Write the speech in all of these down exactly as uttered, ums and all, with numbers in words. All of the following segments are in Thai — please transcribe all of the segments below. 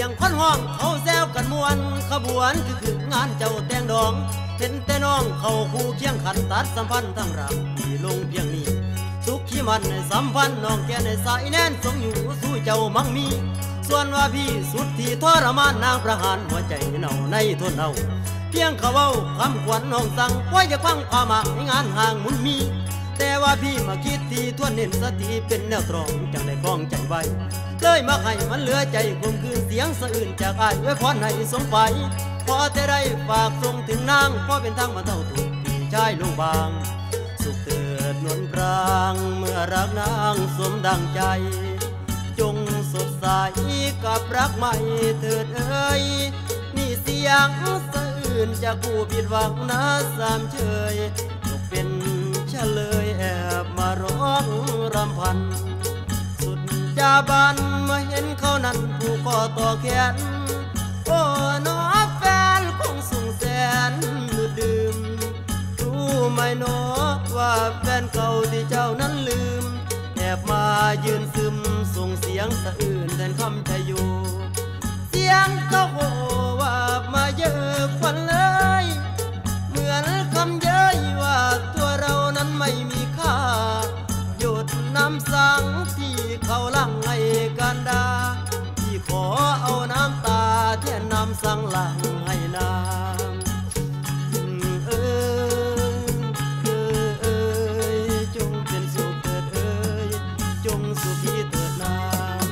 ยงคนห้องเขาแซวกันมวนขบวนคือคืองานเจ้าแต่งดองเห็นแต่น้องเขาคู่เคียงขันตัดสัมพันธ์ทั้งรักที่ลงเพียงนี้สุขขี้มันในสัมพันธ์น้องแกในสายแน่นทรงอยู่สู้เจ้ามั่งมีส่วนว่าพี่สุดที่ทรมานนางประหารหัวใจเน่าในทนเอาเพียงเขาเว้าคำขวัญน้องสั่งว่าจะฟังความหมายงานห่างมุนมีแต่ว่าพี่มาคิดที่ทวนเน้นสติเป็นแนวตรองจังได้คล้องใจไว้เลยมาให้มันเหลือใจคมคืนเสียงสะอื่นจากอ้ายไว้พรให้สมไปพอแต่ได้ฝากส่งถึงนางพอเป็นทางมาเท่าถูกพี่ชายลงบางสุขเถิดนวลพรางเมื่อรักนางสมดังใจจงสดใสกับรักใหม่เถิดเอ้ยนี่เสียงสะอื่นจากผู้ผิดหวังนะสามเชยตกเป็นเฉลยแอบมาร้องรำพันสุดจาบันมาเห็นเขานั้นผู้ก่อต่อแขนโอ้น้อแฟนคงส่งแสนดื่มรู้ไหมน้อว่าแฟนเก่าที่เจ้านั้นลืมแอบมายืนซึมส่งเสียงสะอื่นแทนคำชะยูเสียงเขาโหว่ามาเยอะควันเลยเหมือนคำเย้ยว่าตัวเรานั้นไม่มีค่าหยุดน้ำสังที่เขาลังให้กันดาที่ขอเอาน้ำตาเทียนน้ำสังหลังให้นางเอ้ยเอ้ยจงเป็นสุขเถิดเอ้ยจงสุขีเถิดนาง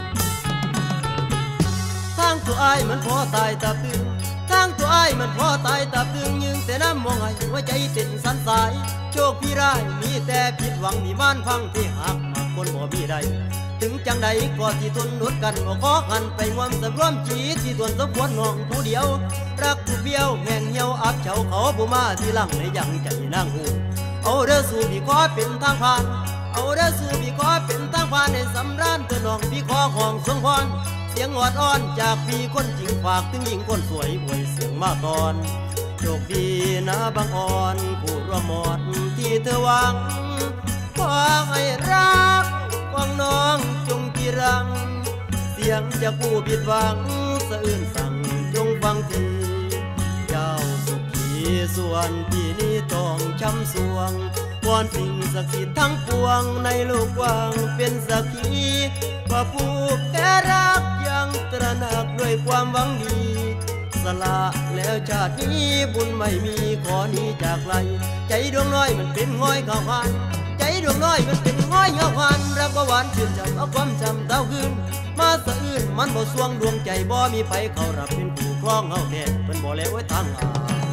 ทางตัวอ้ายมันพอตายตาตึงทางตัวอ้ายมันพอตายตาตึงยืงแต่น้ำมองให้หัวใจเต้นสั่นสายโชคพี่ร้ายมีแต่ผิดหวังมีม่านพังที่หักมาคนบ่มีใดถึงจังใดก็ที่ทนอดกันบ่ขอหันไปงวมสำรวมจีที่ทวนสมควรน้องผู้เดียวรักผู้เบี้ยวแห่งเหี่ยวอับเฉาเขาผู้มาที่หลังในยังใจนางหูเอาเด้อสู่พี่ขอเป็นทางผ่านเอาเด้อสู่พี่ขอเป็นทางผ่านในสำราญเธอน้องพี่ขอของสงพรเสียงอดอ้อนจากพี่คนจริงฝากถึงหญิงคนสวยหวยเสียงมาตอนโชคดีนะบางอ่อนผู้ร่วมหมดที่เธอหวังขอให้รักฟังน้องจงกีรังเสียงจากผู้ผิดหวังสะอื้นสั่งจงฟังทีเจ้าสุขีส่วนที่นี้ต้องช้ำสวงวอนสิ่งศักดิ์สิทธิ์ทั้งปวงในโลกกว้างเป็นสักขีว่าผู้แก่รักยังตระหนักด้วยความหวังดีสละแล้วชาตินี้บุญไม่มีขอนี้จากไกลใจดวงน้อยมันเป็นง้อยข้าวพันใจดวงน้อยมันเป็นง้อยข้าวพันรักบ่หวานชื่นใจเอาความจำเต้าคืนมาสะอื้นมันบ่สวงดวงใจบ่มีไผเขารับเป็นผู้ครองเฮาแท้เพิ่นบ่แล้วไว้ทางหา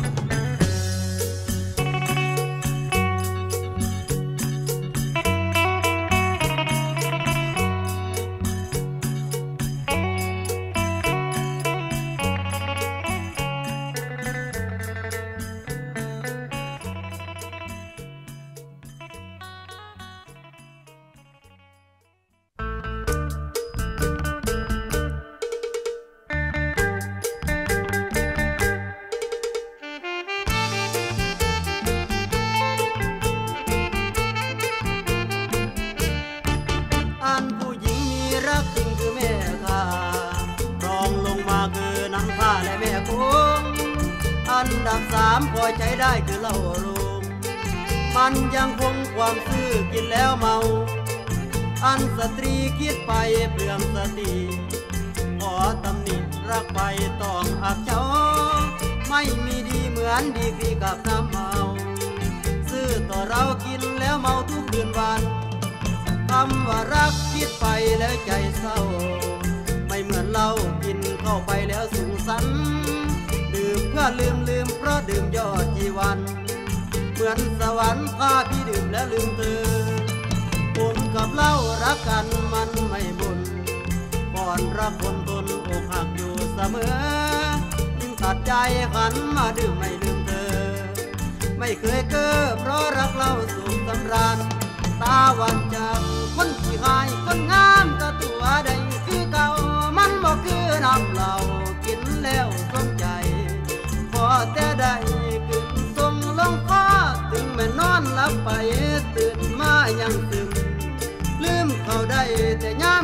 อันดับสามพอใจได้คือเหล้าโรงมันยังคงความซื่อกินแล้วเมาอันสตรีคิดไปเปลืองสติขอตำหนิรักไปต้องอับเฉาไม่มีดีเหมือนดีกรีกับน้ำเมาซื่อต่อเรากินแล้วเมาทุกคืนวันคำว่ารักคิดไปแล้วใจเศร้าไม่เหมือนเรากินเข้าไปแล้วสูงสันดื่มเพื่อลืมลืมเพราะดื่มยอดจีวันเหมือนสวรรค์พาพี่ดื่มแล้วลืมเธอผมกับเล่ารักกันมันไม่บุญก่อนรักคนตนอกหักอยู่เสมอจึงตัดใจหันมาดื่มไม่ลืมเธอไม่เคยเก้อเพราะรักเล่าสุขสำราญตาวันจากคนที่หายคนงามตาตัวใดคือเก่ามันบอกคือน้ำเหล้ากินแล้วสมใจพอแต่ได้ขึ้นทรงลงคอถึงแม่นอนหลับไปตื่นมายังซึมลืมเขาได้แต่ย้ำกิน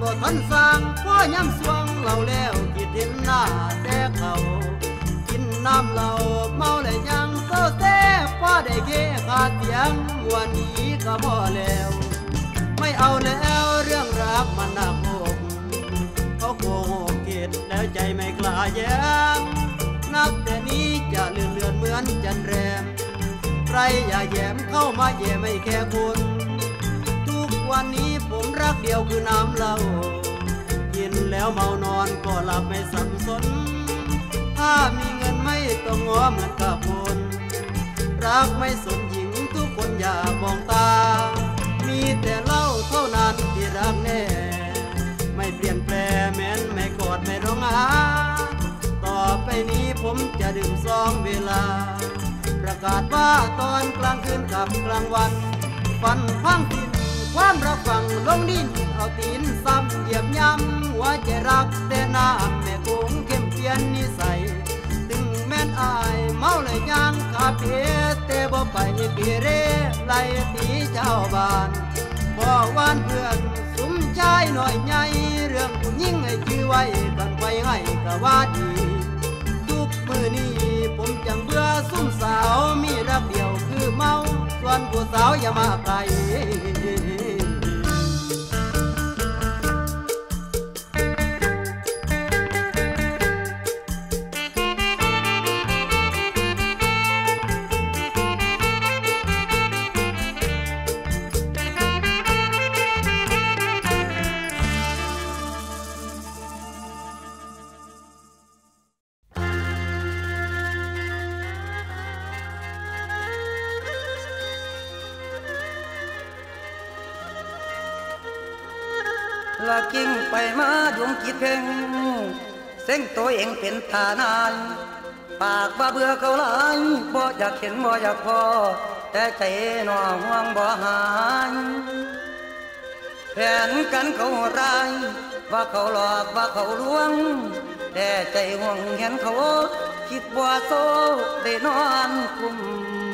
บ่ทันสร้างพ่อย่ำสวงเราแล้วคิดเห็นหน้าแต่เขากินน้ำเหล้าเมาแล้วยังโซเซ่พอได้เกขาดเสียงวันนี้ก็พอแล้วไม่เอาแล้วเรื่องรักมันหนักอกเขาโกหกเกตแล้วใจไม่กล้าแย้มนับแต่นี้จะเลื่อนเลื่อนเหมือนจันแรมใครอย่าแย้มเข้ามาแย่ไม่แค่คุณทุกวันนี้ผมรักเดียวคือน้ำเหล้ากินแล้วเมานอนก็หลับไม่สับสนถ้ามีเงินไม่ต้องง้อเหมือนกับคนรักไม่สนหญิงทุกคนอย่ามองตามีแต่เหล้าเท่านั้นที่รักแน่ไม่เปลี่ยนแปลงแม้นไม่กอดไม่ร้องหาต่อไปนี้ผมจะดื่มซองเวลาประกาศว่าตอนกลางคืนกับกลางวันฟันพังดินความรักฝังลงดินเอาตีนซ้ำเหยียบย้ำหัวใจรักแต่น้ำแม่คงเข้มเพียนนิสัยถึงแม่นอายเมาเลยย่างคาเฟ่แต่บ่ไปเกเรไล่ตีเจ้าบ้านบ่วานเพื่อนสุมชายหน่อยใหญ่เรื่องผู้หญิงให้ชื่อไว้กันไปให้กะว่าดีทุกมือนี้ผมจังเบื่อซุ่มสาวมีรักเดียวคือเมาส่วนผู้สาวอย่ามาไกลละกิ้งไปมาดวงจิตเพ่งเส้งตัวเองเป็นตานายปากว่าเบื่อเขาหลายบ่อยากเห็นบ่อยากพอแต่ใจหน่อห่วงบ่หายแผนกันเขาร้ายว่าเขาหลอกว่าเขาลวงแต่ใจห่วงเห็นเขาคิดว่าโซได้นอนคุ้ม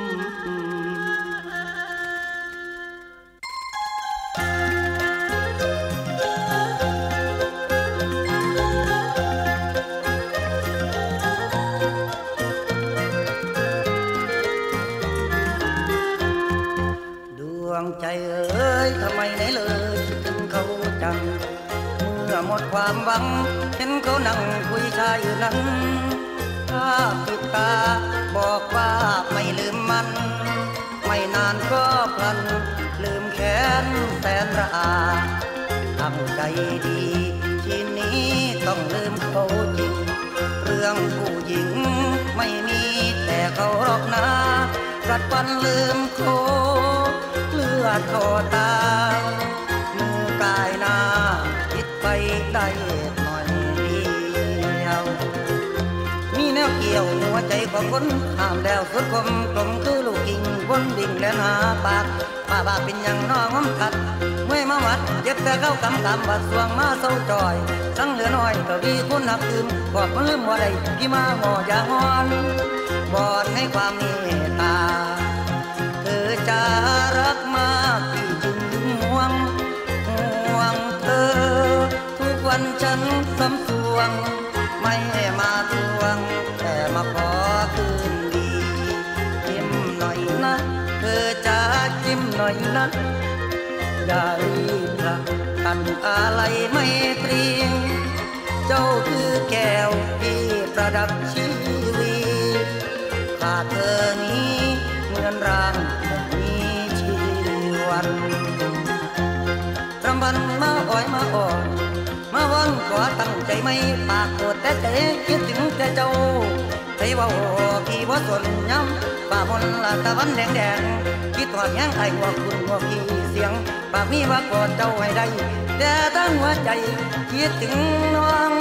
ใจเอ้ยทำไมไหนเลยคิดถึงเขาจังเมื่อหมดความหวังเห็นเขานั่งคุยชายอยู่นั้นถ้าปิดตาบอกว่าไม่ลืมมันไม่นานก็พลันลืมแค้นแสนระอาตั้งใจดีทีนี้ต้องลืมเขาจริงเรื่องผู้หญิงไม่มีแต่เขาหรอกนะกัดฟันลืมโคเลือดโคตามือกายหน้าคิดไปได้หน่อยเดียวมีแนวเกี่ยวหัวใจของคนห้ามแล้วสุดคมกลมคือลูกกิ่งวนดิ่งและหาปากป้าบาเป็นอย่างน้องขัดเมื่อมาวัดเจ็บแต่เข้ากำกำบาดสวงมาเศร้าจอยสั่งเหลือน้อยก็วีคุณนับลืมบอกมันลืมว่าใดพี่มาหออย่างงอนบอดให้ความเมตตาเธอจะรักมากที่จึงห่วงห่วงเธอทุกวันฉันสำสวงไม่มาทวงแต่มาขอคืนดีจิ้มหน่อยนะเธอจะจิ้มหน่อยนะอย่ารีบรักกันอะไรไม่ตรีเจ้าคือแก้วที่ประดับชีวิตขาดเธอนี้เหมือนร่างไม่มีชีวันรำพันมาอ้อยมาอ่อนมาวันขอตั้งใจไม่ปากโกรธแต่ใจคิดถึงแต่เจ้าใจว่าโอ้พี่ว่าส่วนย้ำป่ามนละตะวันแดงแดงคิดทอดแห้งไอ้หัวคุณหัวพี่เสียงปากมีว่ากอดเจ้าให้ได้แต่ตั้งหัวใจคิดถึงน้อง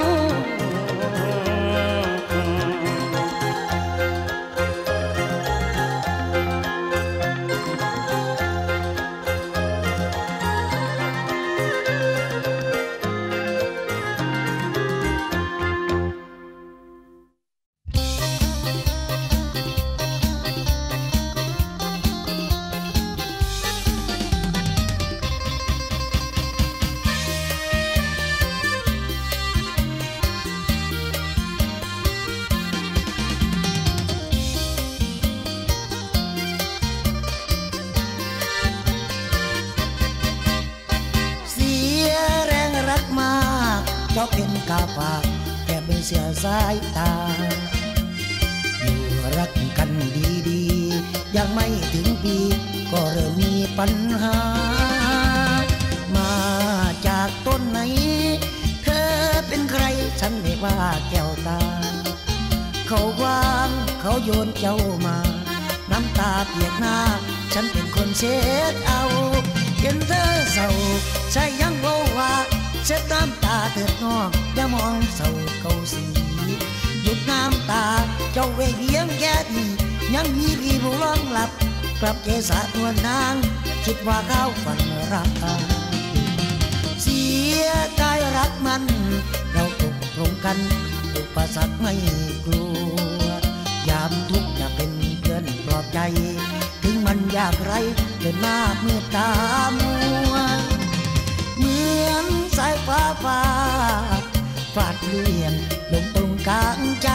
ราะเป็นกาฝากแค่ไม่เสียสายตาอยู่รักกันดีๆยังไม่ถึงปีก็เริ่มมีปัญหามาจากต้นไหนเธอเป็นใครฉันไม่ว่าแก้วตาเขาวางเขาโยนเจ้ามาน้ำตาเปียกหน้าฉันเป็นคนเช็ดเอาเห็นเธอเศร้าใช่ยังโง่ว่าเช็ดน้ำตาเถิดน้องอย่ามองเศร้าเก่าสีหยุดน้ำตาเจ้าเวเพียงแค่ดียังมีพี่ผู้ร้องหลับกลับเจสาตัวนางคิดว่าเขาฝันรักเสียใจรักมันเราตกลงกันอุปสรรคไม่กลัวยามทุกข์จะเป็นเพื่อนปลอบใจถึงมันยากไรเดินหน้าเมื่อตามัวเหมือนสายฟ้าฟาดฟาดเลี่ยนลงตรงกลางใจ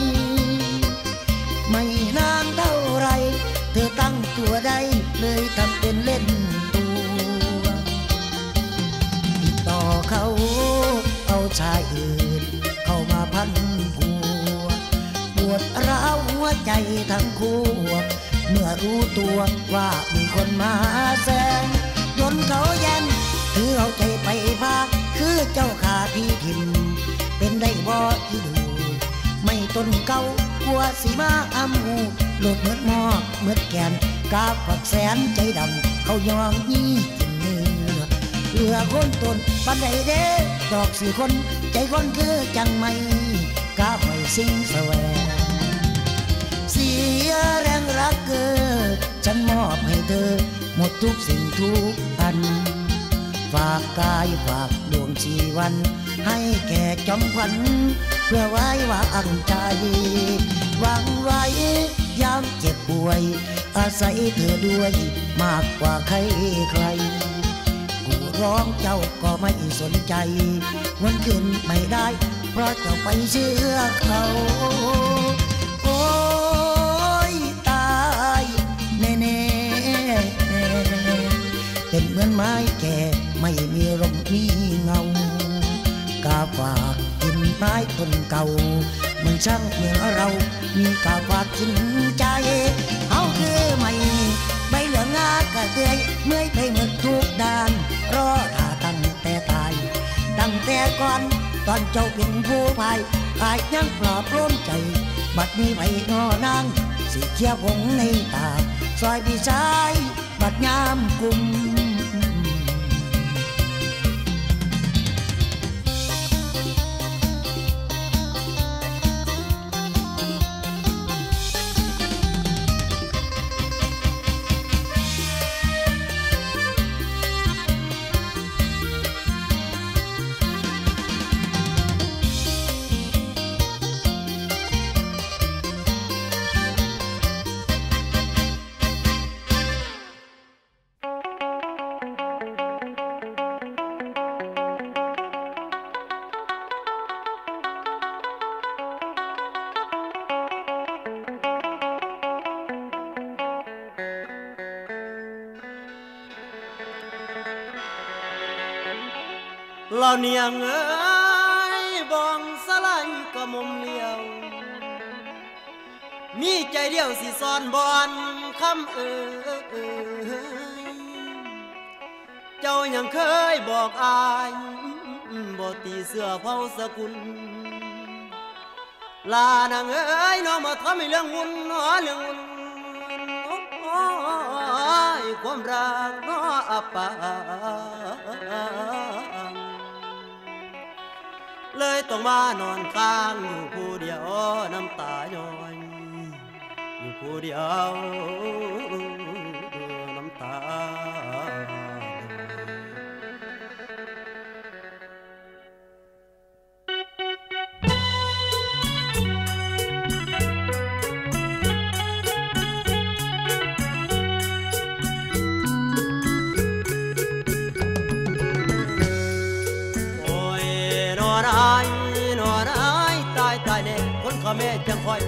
ไม่นานเท่าไรเธอตั้งตัวได้เลยทำเป็นเล่นตัวติดต่อเขาเอาชายอื่นเข้ามาพันผัวปวดร้าวหัวใจทั้งคู่เมื่อรู้ตัวว่ามีคนมาแซงจนเขาแย่งถือเอาใจไปพาคือเจ้าขาพี่ทิมเป็นได้บ่ที่ดูไม่ต้นเก่ากลัวสีมาอ้ำหูโหลดเมือดหมอกเมือดแกนกาฝักแสนใจดำเขายองยี่กินเนื้อเหลือคนตนปันใดเด้ดอกสี่คนใจคนคือจังไม่กาไม่สิ่งแสวงเสียแรงรักเกิดฉันมอบให้เธอหมดทุกสิ่งทุกอันฝากกายฝากดวงชีวันให้แก่จอมขวัญเพื่อไว้วางใจวางไว้ยามเจ็บป่วยอาศัยเธอด้วยมากกว่าใครใครกูร้องเจ้าก็ไม่สนใจวันขึ้นไม่ได้เพราะเจ้าไปเชื่อเขาโอ้ยตายแน่ๆเป็นเหมือนไม้แก่ไม่มีลมมีเงากาฝากกินไม้ต้นเก่ามันช่างเหมือนเรามีกาฝากกินใจเขาคือไม่ใบเหลืองงากระเตยเมื่อยไปหมดทุกด้านรอท่าตั้งแต่ตายตั้งแต่ก่อนตอนเจ้าเป็นผู้พายพายยังปลอบโลมใจบัดนี้ไปนอนางสิเขียวผงในตาซอยพี่ชายบัดยามกุมเหล่าเนียงเอ้ยบองสลายกระมุมเลี้ยวมีใจเดียวสิสอนบอนคำเอ่ยเจ้ายังเคยบอกอายบ่ตีเสื้อเผาสกุลลานางเอ้ยน้องมาทำให้เรื่องวุ่นเรื่องวุ่นความรักน้ออับปางเลยต้องมานอนค้างอยู่ผู้เดียวน้ำตาย้อยอยู่ผู้เดียวน้ำตา ขแม่จังคอย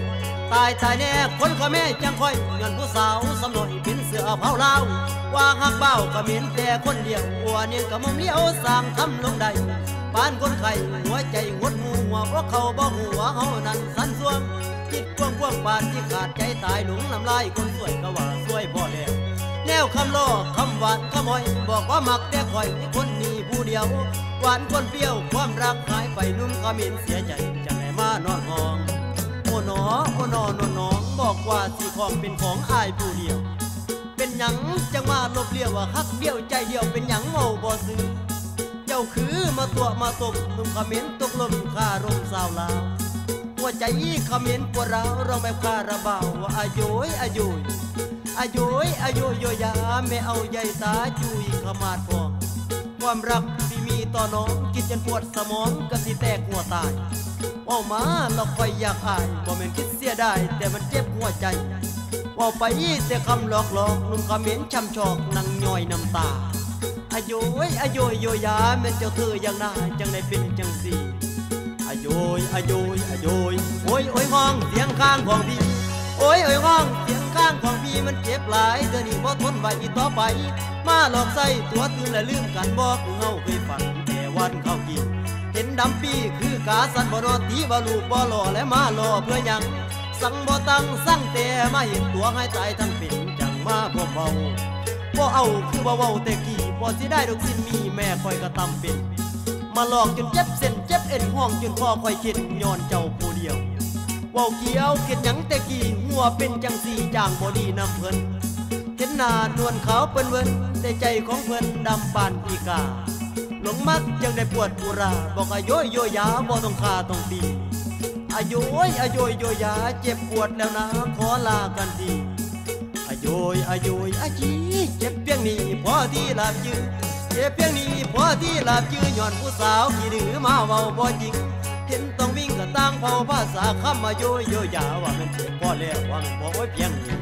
ตายตายแน่คนขแม่จังคอยเงินผู้สาวสำหน่อยเป็นเสือเผาลาวว่าหักเบ้าก็เหม็นแต่คนเดียวหัวเนียนก็มอมเลี้ยวสร้างทำลงใดบ้านคนไข้หัวใจงดหูหัวเพราะเขาบ่หัวเฮานั้นสันสวงคิดกว้างกว้างปานที่ขาดใจตายหลงน้ำลายคนสวยก็ว่าสวยพอแล้วแนวคำล้อคำหวานคำหอยบอกว่ามักแต่คอยคนนี้ผู้เดียวหวานคนเปรี้ยวความรักหายไปนุ่มก็เหม็นเสียใจจังไหนมานอนห้องโอ้หนอโอ้หนอน้องน้องบอกว่าสีของเป็นของอายผู้เดียวเป็นหยังจังมาลบเลี้ยวว่าฮักเบี้ยวใจเดียวเป็นหยังเมาบ่ซื้อเจ้าคือมาตัวมาตกนุ่มขมิ้นตกลมคารมสาวลาวหัวใจขมิ้นปวดร้าวเราแบบคาราบาวว่าอายุยอายุยอายุยอายุยโยยาไม่เอาใยตาจุยขมาดพองความรักที่มีต่อน้องคิดจนปวดสมองก็สิแตกหัวตายว่ามาเราคอยอยากอายบ่แม่นคิดเสียได้แต่มันเจ็บหัวใจว่าไปแต่คำหลอกหลอกนุ่มขมิ้นช้ำชอกนั่งย่อยน้ำตาอายุยอายุยโยยาแม่เจ้าเธออย่างน่าจังได้เป็นจังสีอายุยอายุยอายุยโอ้ยโอ้ยห้องเสียงข้างของพี่โอ้ยโอ้ยห้องเสียงข้างของพี่มันเจ็บหลายเดี๋ยวนี้บ่ทนไหวอีกต่อไปมาหลอกใส่ตัวตื่นและลืมกันบอกเฮาเคยฝันแต่วันเข้ากินเห็นดำปีคือกาสันบ่นอตีบ่ลูกบ่หล่อและมาหล่อเพื่อยังสั่งบ่ตั้งสั่งแต่มาเห็นตัวให้ตายทั้งเป็นจังมาพวกเบาบ่เอาคือบ่เว้าแต่กี้บ่สิได้ดอกสิ้นมีแม่คอยกระทำเป็นมาหลอกจนเจ็บเส้นเจ็บเอ็นห้องจนพ่อคอยคิดย้อนเจ้าผู้เดียวว่าเกี่ยวเกิดหยังแต่กี้หัวเป็นจังสีจางบ่ดีนำเพิ่นเห็นหน้านวลขาวเปิ้นเวินแต่ใจของเพิ่นดำปานอีกาหลงมักยังได้ปวดปุราบอกอายุยโยยาบ่ต้องฆ่าต้องตีอายุยอายุยโยยาเจ็บปวดแล้วนะขอลากันทีอายุยอายุยอาจีเจ็บเพียงนี้พอที่หลับยืนเจ็บเพียงนี้พอที่หลับยืนย้อนผู้สาวขี้ดื้อมาเว้าบ่จริงเห็นต้องวิ่งก็ตั้งเผาภาษาคำมาโยยโยยาว่ามันเจ็บพอแล้วว่ามันพอไว้เพียงนี้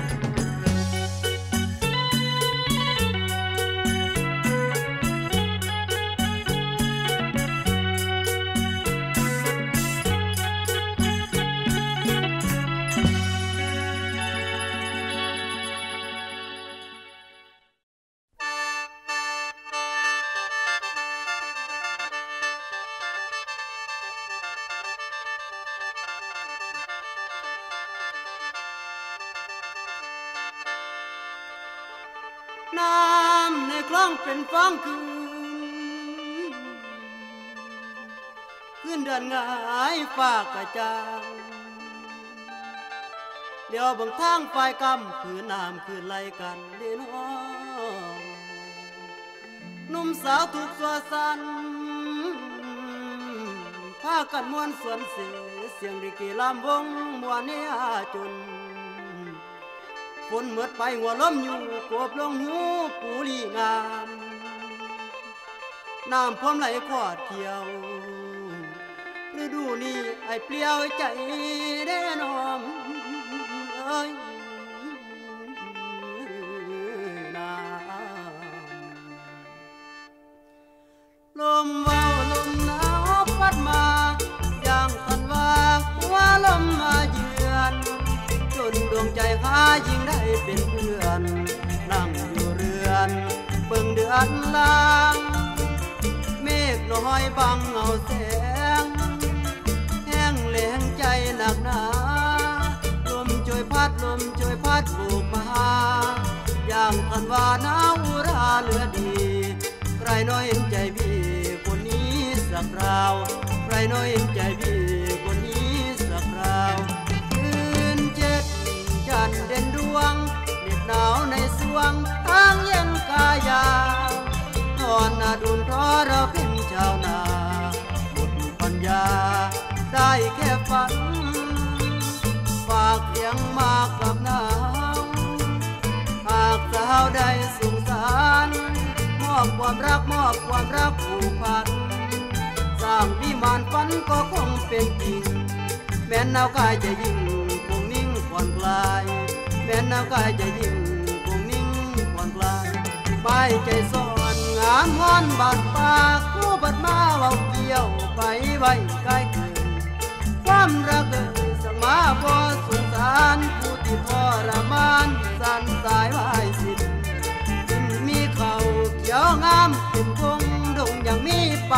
น้ำในคลองเป็นฟองคืนคืนเดือนงายฟ้ากระจ่างเดี๋ยวบางทางฝ่ายกำคือน้ำคือไหลกันเด่นห้องหนุ่มสาวถูกสัวสันพากันมวนสวนเสียเสียงริกีลำวงมวนเนียจนฝนเมื่อไปหัวล้มอยู่กบลงหูปูลีงามน้ำพร้อมไหลขอดเกี่ยวฤดูนี้ไอ้เปลี่ยวใจแน่นอนเอ้ยน้ำลมว่าวลมหนาวพัดมาอย่างทันว่าหัวลมมาเยือนจนดวงใจข้ายิ่งได้เป็นเพื่อนนั่งอยู่เรือนเบิ่งเดือนลางเมฆน้อยบังเอาแสงแห้งแล้งใจหนักหนาลมช่วยพัดลมช่วยพัดโบกมาอย่างทันว่าหนาวอุราเหลือดีใครน้อยเห็นใจพี่คนนี้สักคราวใครน้อยเห็นใจพี่คนนี้สักคราวจันเด่นดวงเหน็บหนาวในสวงทางเย็นกายาตอนนาดุนทอเราเป็นชาวนาหมดปัญญาได้แค่ฝันฝากเสียงมากับน้ำหากสาวใดสงสารมอบความรักมอบความรักผูกพันสร้างวิมานฝันก็คงเป็นจริงแม้นหนาวกายจะยิ่งผ่อนคลายแม้น้ำกายจะยิ่งคงนิ่งผ่อนคลายใบใจซ่อนงามงอนบาดปากคู่บัดมาเว้าเกี่ยวไปไว้ใกล้เกินความรักเอ่ยสังมาบ่สง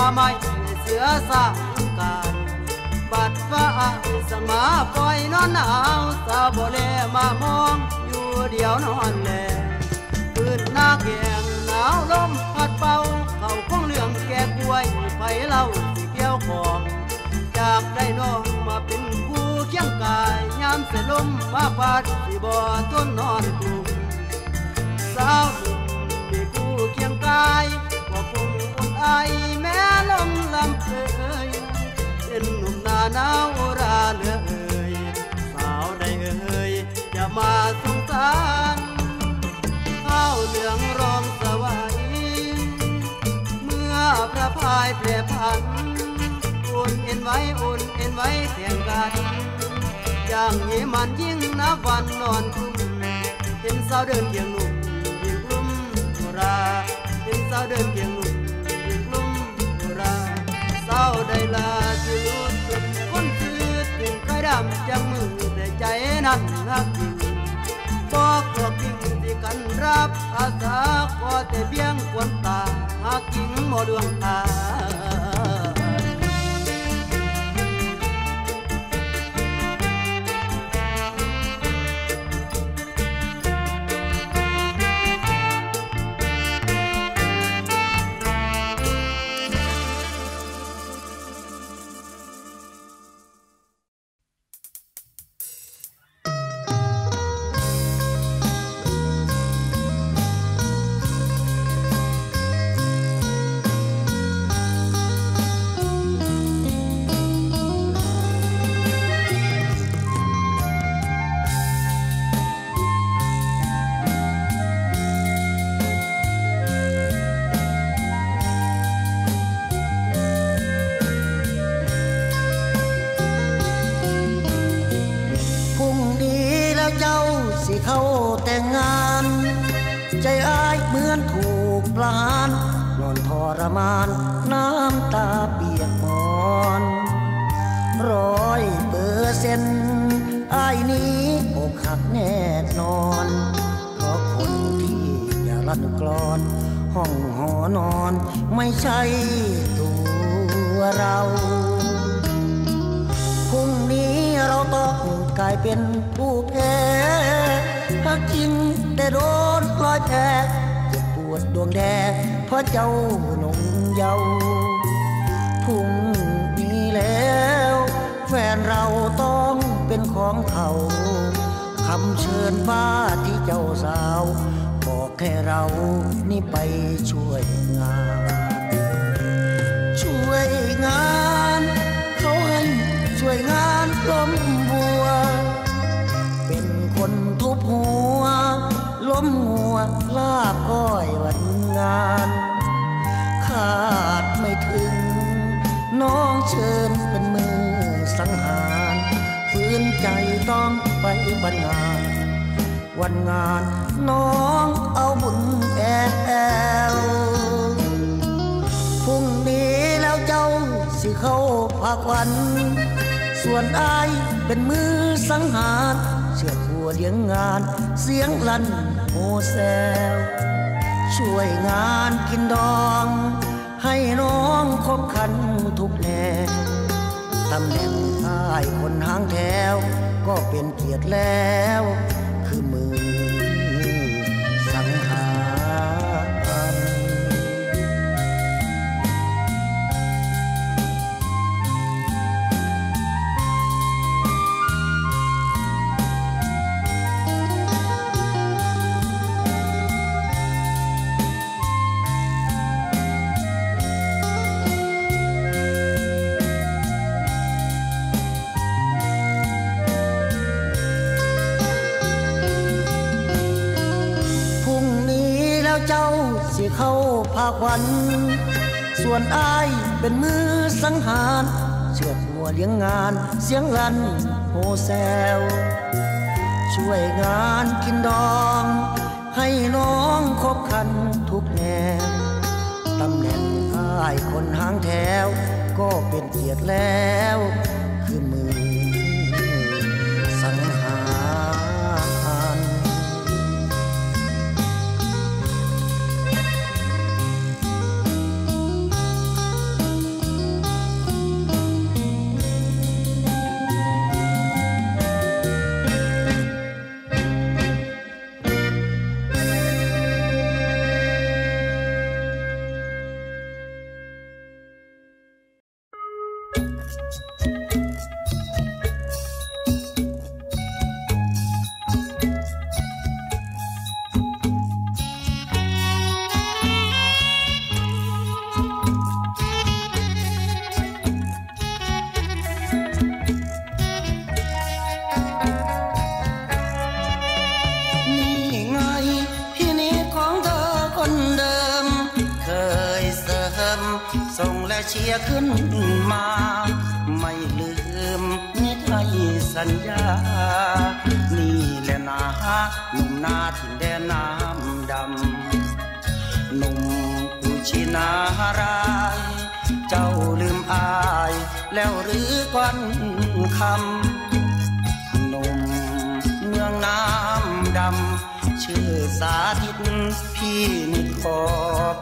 ไม่เสือสร้างการบัดฟ้าสมาปล่อยนอนหนาวสาวบ่แลมามองอยู่เดียวนอนแลพื้นหน้าแกงหนาวลมพัดเป่าเขาคงเรื่องแก่กล้วยไฟเล่าสิเกี่ยวของจากได้น้องมาเป็นคู่เคียงกายยามเสลมมาพัดสิบ่ทนนอนกลุ่มสาวหนุ่มมีคู่เคียงกายบ่คงอุ่นไอแม้ลมลำเอ่ยเป็นหนุ่มหน้าหนาวราเหลือเอ่ยสาวใดเอ่ยอย่ามาสงสารข้าวเหลืองร้องสวายเมื่อพระพายแปรผันอุ่นเอ็นไว้อุ่นเอ็นไว้แข่งกันอย่างนี้มันยิ่งนับวันนอนคุ้มเห็นสาวเดินเคียงหนุ่มยิ่งกลุ่มโบราเห็นสาวเดินเคียงหนุ่มยิ่งกลุ่มโบราสาวใดลาที่รู้สึกคนซื้อถึงใครดำจังมือแต่ใจนั้นนักจริงบอกบอกจริงที่กันรับอาสาขอแต่เพียงควนตาหากจริงหมอดวงตาเข้าแต่งงานใจอ้ายเหมือนถูกปลานนอนทรมานน้ำตาเปียกหมอนร้อยเปอร์เซ็นต์อ้ายนี้อกหักแน่นอนเพราะคนที่อย่าลั่นกลอนห้องหอนอนไม่ใช่ตัวเราพรุ่งนี้เราต้องกลายเป็นผู้แพ้หากจริงแต่โดนปล่อยแพ้เจ็บปวดดวงแดงเพราะเจ้าหนุ่มเยาว์พรุ่งนี้แล้วแฟนเราต้องเป็นของเขาคำเชิญฟ้าที่เจ้าสาวบอกให้เรานี่ไปช่วยงานช่วยงานเขาให้ช่วยงานล้มบัวเป็นคนทุบหัวล้มหัวลาบก้อยวันงานขาดไม่ถึงน้องเชิญเป็นมือสังหารฝืนใจต้องไปบรรงานวันงานน้องเอาบุญแอวพรุ่งนี้แล้วเจ้าสิเข้าพักวันส่วนอ้ายเป็นมือสังหารเชือกหัวเลี้ยงงานเสียงลั่นโฮแซวช่วยงานกินดองให้น้องคบคันทุกแนวตำแหน่งอ้ายคนหางแถวก็เป็นเกียรติแล้วคือมือสังหารเจ้าสิเข้าภาควันส่วนอ้ายเป็นมือสังหารเชือดหัวเลี้ยงงานเสียงลั่นโฮแซวช่วยงานกินดองให้น้องคบคันทุกแนวตำแหน่งอ้ายคนหางแถวก็เป็นเกียรติแล้วคือมือสังหารส่งและเชียร์ขึ้นมาไม่ลืมนิทายสัญญานี่แหละนาหนุ่มนาถิ่นแดนน้ำดำหนุ่มกุชินารายเจ้าลืมอายแล้วหรือก้อนคำหนุ่มเมืองน้ำดำชื่อสาธิตพี่นิดขอบ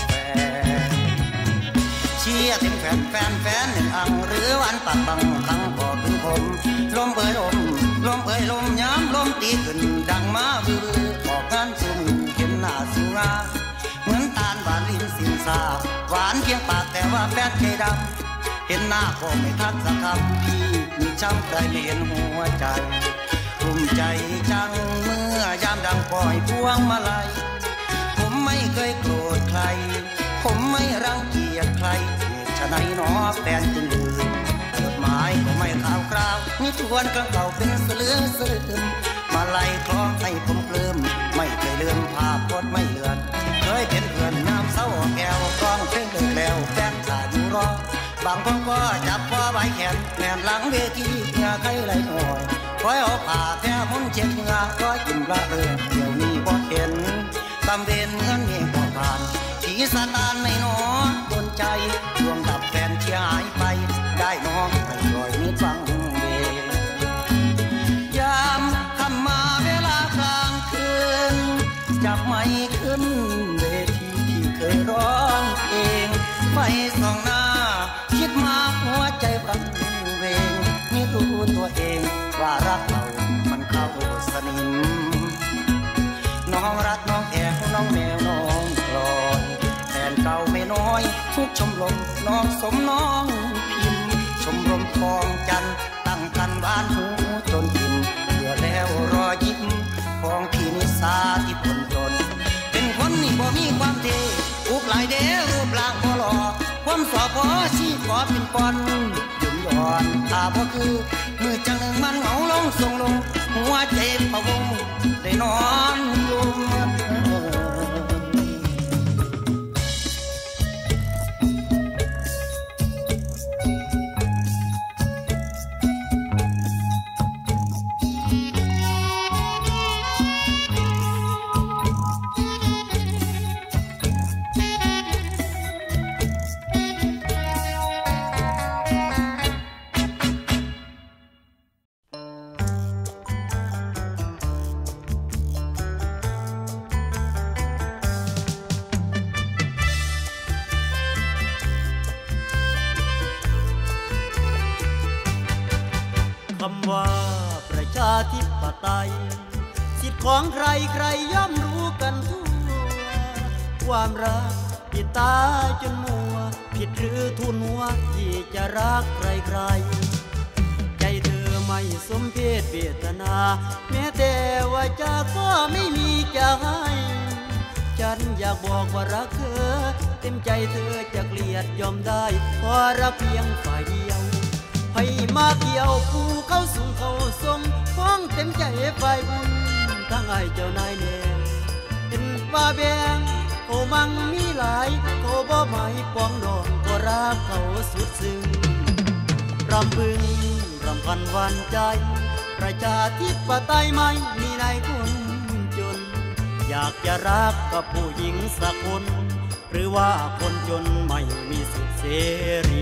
เชียร์ถึงแฟนแฟนแฟนหนึ่งอังหรือวันปากบังครั้งพอถึงผมลมเอ่ยลมลมเอ่ยลมย้ำลมตีขึ้นดังมาบือออกงานซุ่มเห็นหน้าสูงาเหมือนตาลหวานลิ้นสินสาหวานเพียงปากแต่ว่าแฟนใจดำเห็นหน้าก็ไม่ทักสักคำพี่มีช้ำใจไม่เห็นหัวใจภูมิใจจังเมื่อยามดังปล่อยพวงมาลัยผมไม่เคยโกรธใครผมไม่รังเกียจใครฉะนั้นหนอแฟนจึงลืมจดหมายก็ไม่ข่าวคราวนี่ทวนกระเก่าเป็นเสือเสือมาไล่คล้องให้ผมเลิ่มไม่เคยลืมภาพพดไม่เลือนเคยเป็นเพื่อนน้ำเศร้าแก้วกล้องเพลงเลิกแล้วแฟนขาดอยู่รอบางคนก็จับพ่อใบแขนแนนหลังเวทีเหงื่อใครไหลหน่อยคอยเอาผ้าแท้มุนเช็ดเหงื่อคอยกินปลาเรือเดี๋ยวนี้บ่เห็นตำเวนเงินเองบ่ผ่านผีสาตานไม่หนอโดนใจดวงดับแฟนเชียหายไปได้น้องไม่ปล่อยนิดฟังเวยามทำมาเวลากลางคืนจับไม่ขึ้นเวทีที่เคยร้องเองไปส่องหน้าคิดมาหัวใจบังเวงนี่รู้ตัวเองว่ารักเรามันเข้าสนิมน้องรักน้องแอบน้องแมวน้องกลอยแฟนเก่าไม่น้อยทุกชมรมน้องสมน้องพิมพ์ชมรมทองจันตั้งกันบ้านหูจนอิ่มเพื่อแล้วรอยิ้มของพี่นิสาที่ผลจนเป็นคนนี่บ่มีความเท่อุกหลายเด้อรูปร่างบ่หล่อความสอบพอชี้ขอเป็นปอนยืนย้อนถ้าบ่คือมือจังหนึ่งมันเหงาลงส่งลงหัวใจพะวงได้นอนลมว่าประชาธิปไตยสิทธิของใครใครย่อมรู้กันทั่วความรักที่ตายจนมัวผิดหรือทุนหัวที่จะรักใครใครใจเธอไม่สมเพศเวทนาแม้แต่ว่าจะก็ไม่มีจะให้ฉันอยากบอกว่ารักเธอเต็มใจเธอจะเกลียดยอมได้เพราะรักเพียงฝ่ายเดียวให้มาเกี่ยวผู้เข้าสู่เขาทรงฟ้องเต็มใจฝ่ายบุญทั้งไอ้เจ้านายแนวเป็นป้าแบงเขามั่งมีหลายเขาบ่หมายปองดองก็รักเขาสุดซึ้งรำพึงรำพันวันใจประชาธิปไตยไม่มีนายคนจนอยากจะรักกับผู้หญิงสักคนหรือว่าคนจนไม่มีสิทธิเสรี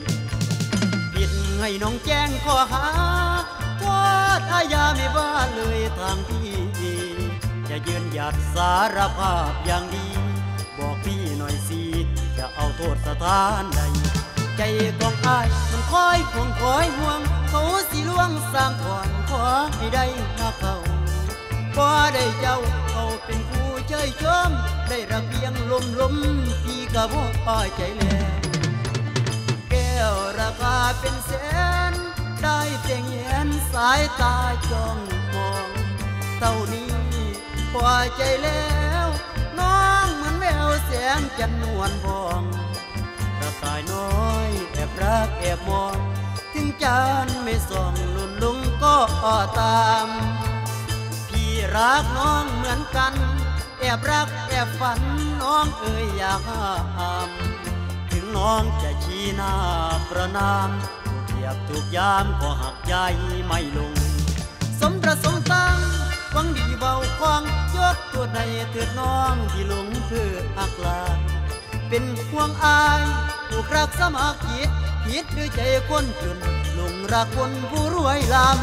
ให้น้องแจ้งข้อหาว่าอาญาไม่ว่าเลยทางพี่จะยืนหยัดสารภาพอย่างดีบอกพี่หน่อยสิจะเอาโทษสถานใดใจของอ้ายมันคอยห่วงคอยห่วงเขาสิล่วงสร้างก่อนขอให้ได้นักเขาพอได้เจ้าเขาเป็นผู้เชยชมได้รักเพียงลมลมพี่ก็บ่พอใจแล้วแก้วราคาเป็นได้เพียงเห็นสายตาจ้องมองเท่านี้พอใจแล้วน้องเหมือนแววแสงจันนวลพองกระต่ายน้อยแอบรักแอบมองถึงจันไม่ส่องลุ่นลุงก็ตามพี่รักน้องเหมือนกันแอบรักแอบฝันน้องเอ่ยอยากห้ามถึงน้องจะชี้หน้าประนามเทียบทุกยามก็หักใจไม่ลงสมประสงค์ตั้งหวังดีเบาควางยกตัวในเถิดน้องที่หลงเพื่อหักลาเป็นห่วงอายผู้รักสมาคิดคิดด้วยใจคนจนหลงรักคนผู้รวยลำ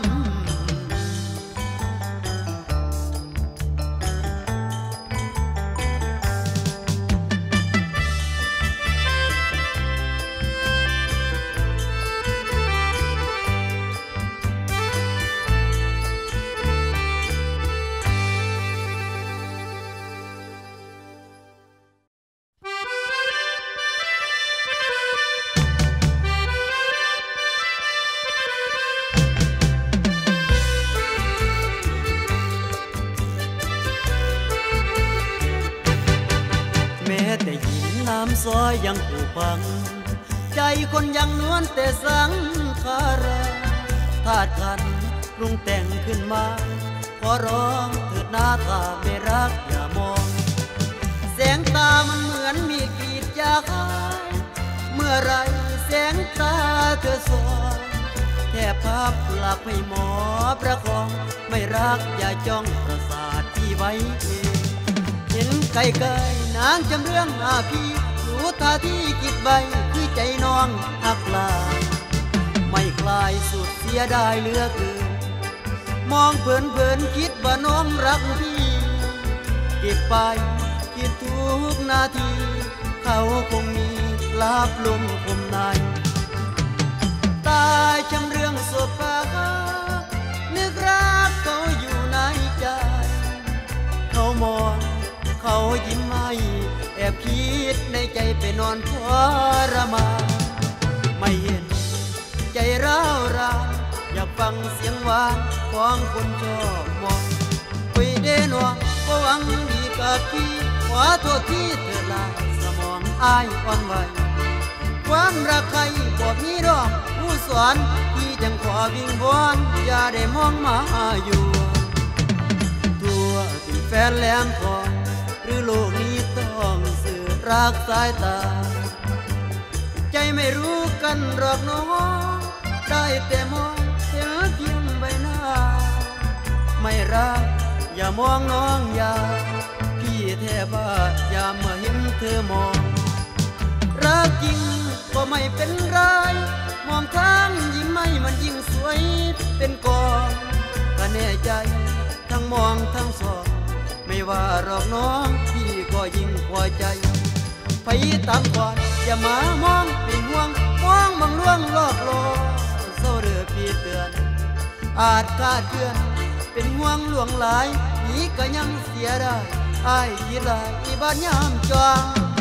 ซอยยังผูกพังใจคนยังนวลแต่สังขาราธาตุขันปรุงแต่งขึ้นมาขอร้องเถิดหน้าตาไม่รักอย่ามองแสงตามันเหมือนมีกรีดยาคายเมื่อไรแสงตาเธอสองแค่ภาพหลับให้หมอประคองไม่รักอย่าจ้องประสาทที่ไว้เองเห็นไกลๆนางจำเรื่องอาพี่รู้ท่าที่คิดใบคือใจน้องหักลายไม่คลายสุดเสียดายเหลือเกินมองเพลินเพลินคิดว่าน้องรักพี่เก็บไปคิดทุกนาทีเขาคงมีลาบลมคมในตายจำเรื่องสบปากนึกรักเขาอยู่ในใจเขามองเขายิ้มให้แอบคิดในใจไปนอนทรมานไม่เห็นใจร้าวรานอยากฟังเสียงหวานของคนชอบมองคุยเดนวงก็หวังดีกับพี่ขอโทษที่เธอลาสมองอายอ่อนไหวความรักใครบอกมีดอกผู้สอนพี่จังขอวิงวอนอย่าได้มองมาอยู่ตัวเป็นแฟนแหลมทองหรือโลกนี้ต้องสื่อรักสายตาใจไม่รู้กันหรอกน้องได้แต่มองเห็นเพียงใบหน้าไม่รักอย่ามองน้องอย่าพี่แทบว่าอย่ามาเห็นเธอมองรักจริงก็ไม่เป็นไรมองทางยิ้มไม่มันยิ่งสวยเป็นกองก็แน่ใจทั้งมองทั้งสองไม่ว่าหรอกน้องพี่ก็ยิ่งพอใจไปตามก่อนอย่ามามองเป็นห่วงมองบังล่วงลอกลอเศร้าเรือพี่เตือนอาจคาดเคลื่อนเป็นห่วงหลวงหลายนี้ก็ยังเสียได้อ้ายคิดหลายอีบ้านยามจอง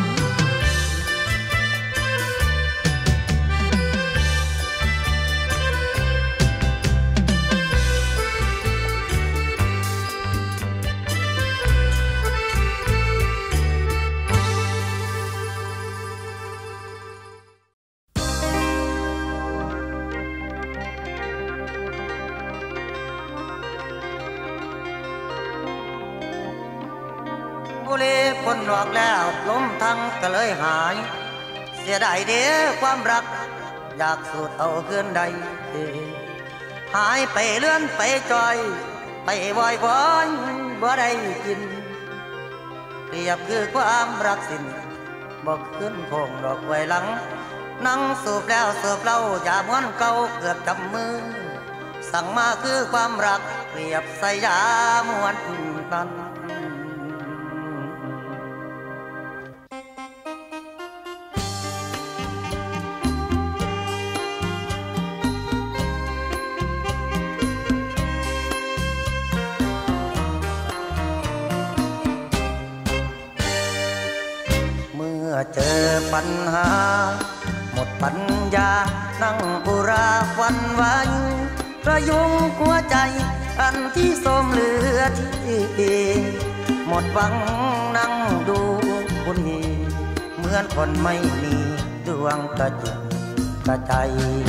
บุรีพ้นหลอกแล้วล้มทั้งก็เลยหายเสียดายเด้อความรักอยากสูดเอาเพื่อนใดหายไปเลื่อนไปจอยไปวอยวอนบ่ได้กินเปรียบคือความรักสิ้นบอกขึ้นคงดอกไว้หลังนั่งสูบแล้วสูบเล่าอย่าม้วนเก่าเกือบจับมือสั่งมาคือความรักเปรียบใส่ยาม้วนนั้นเจอปัญหาหมดปัญญานั่งอุราฟันไว้ประยุงหัวใจอันที่โสมเหลือที่หมดหวังนั่งดูบุญเหมือนคนไม่มีดวงกระจิตกระใจ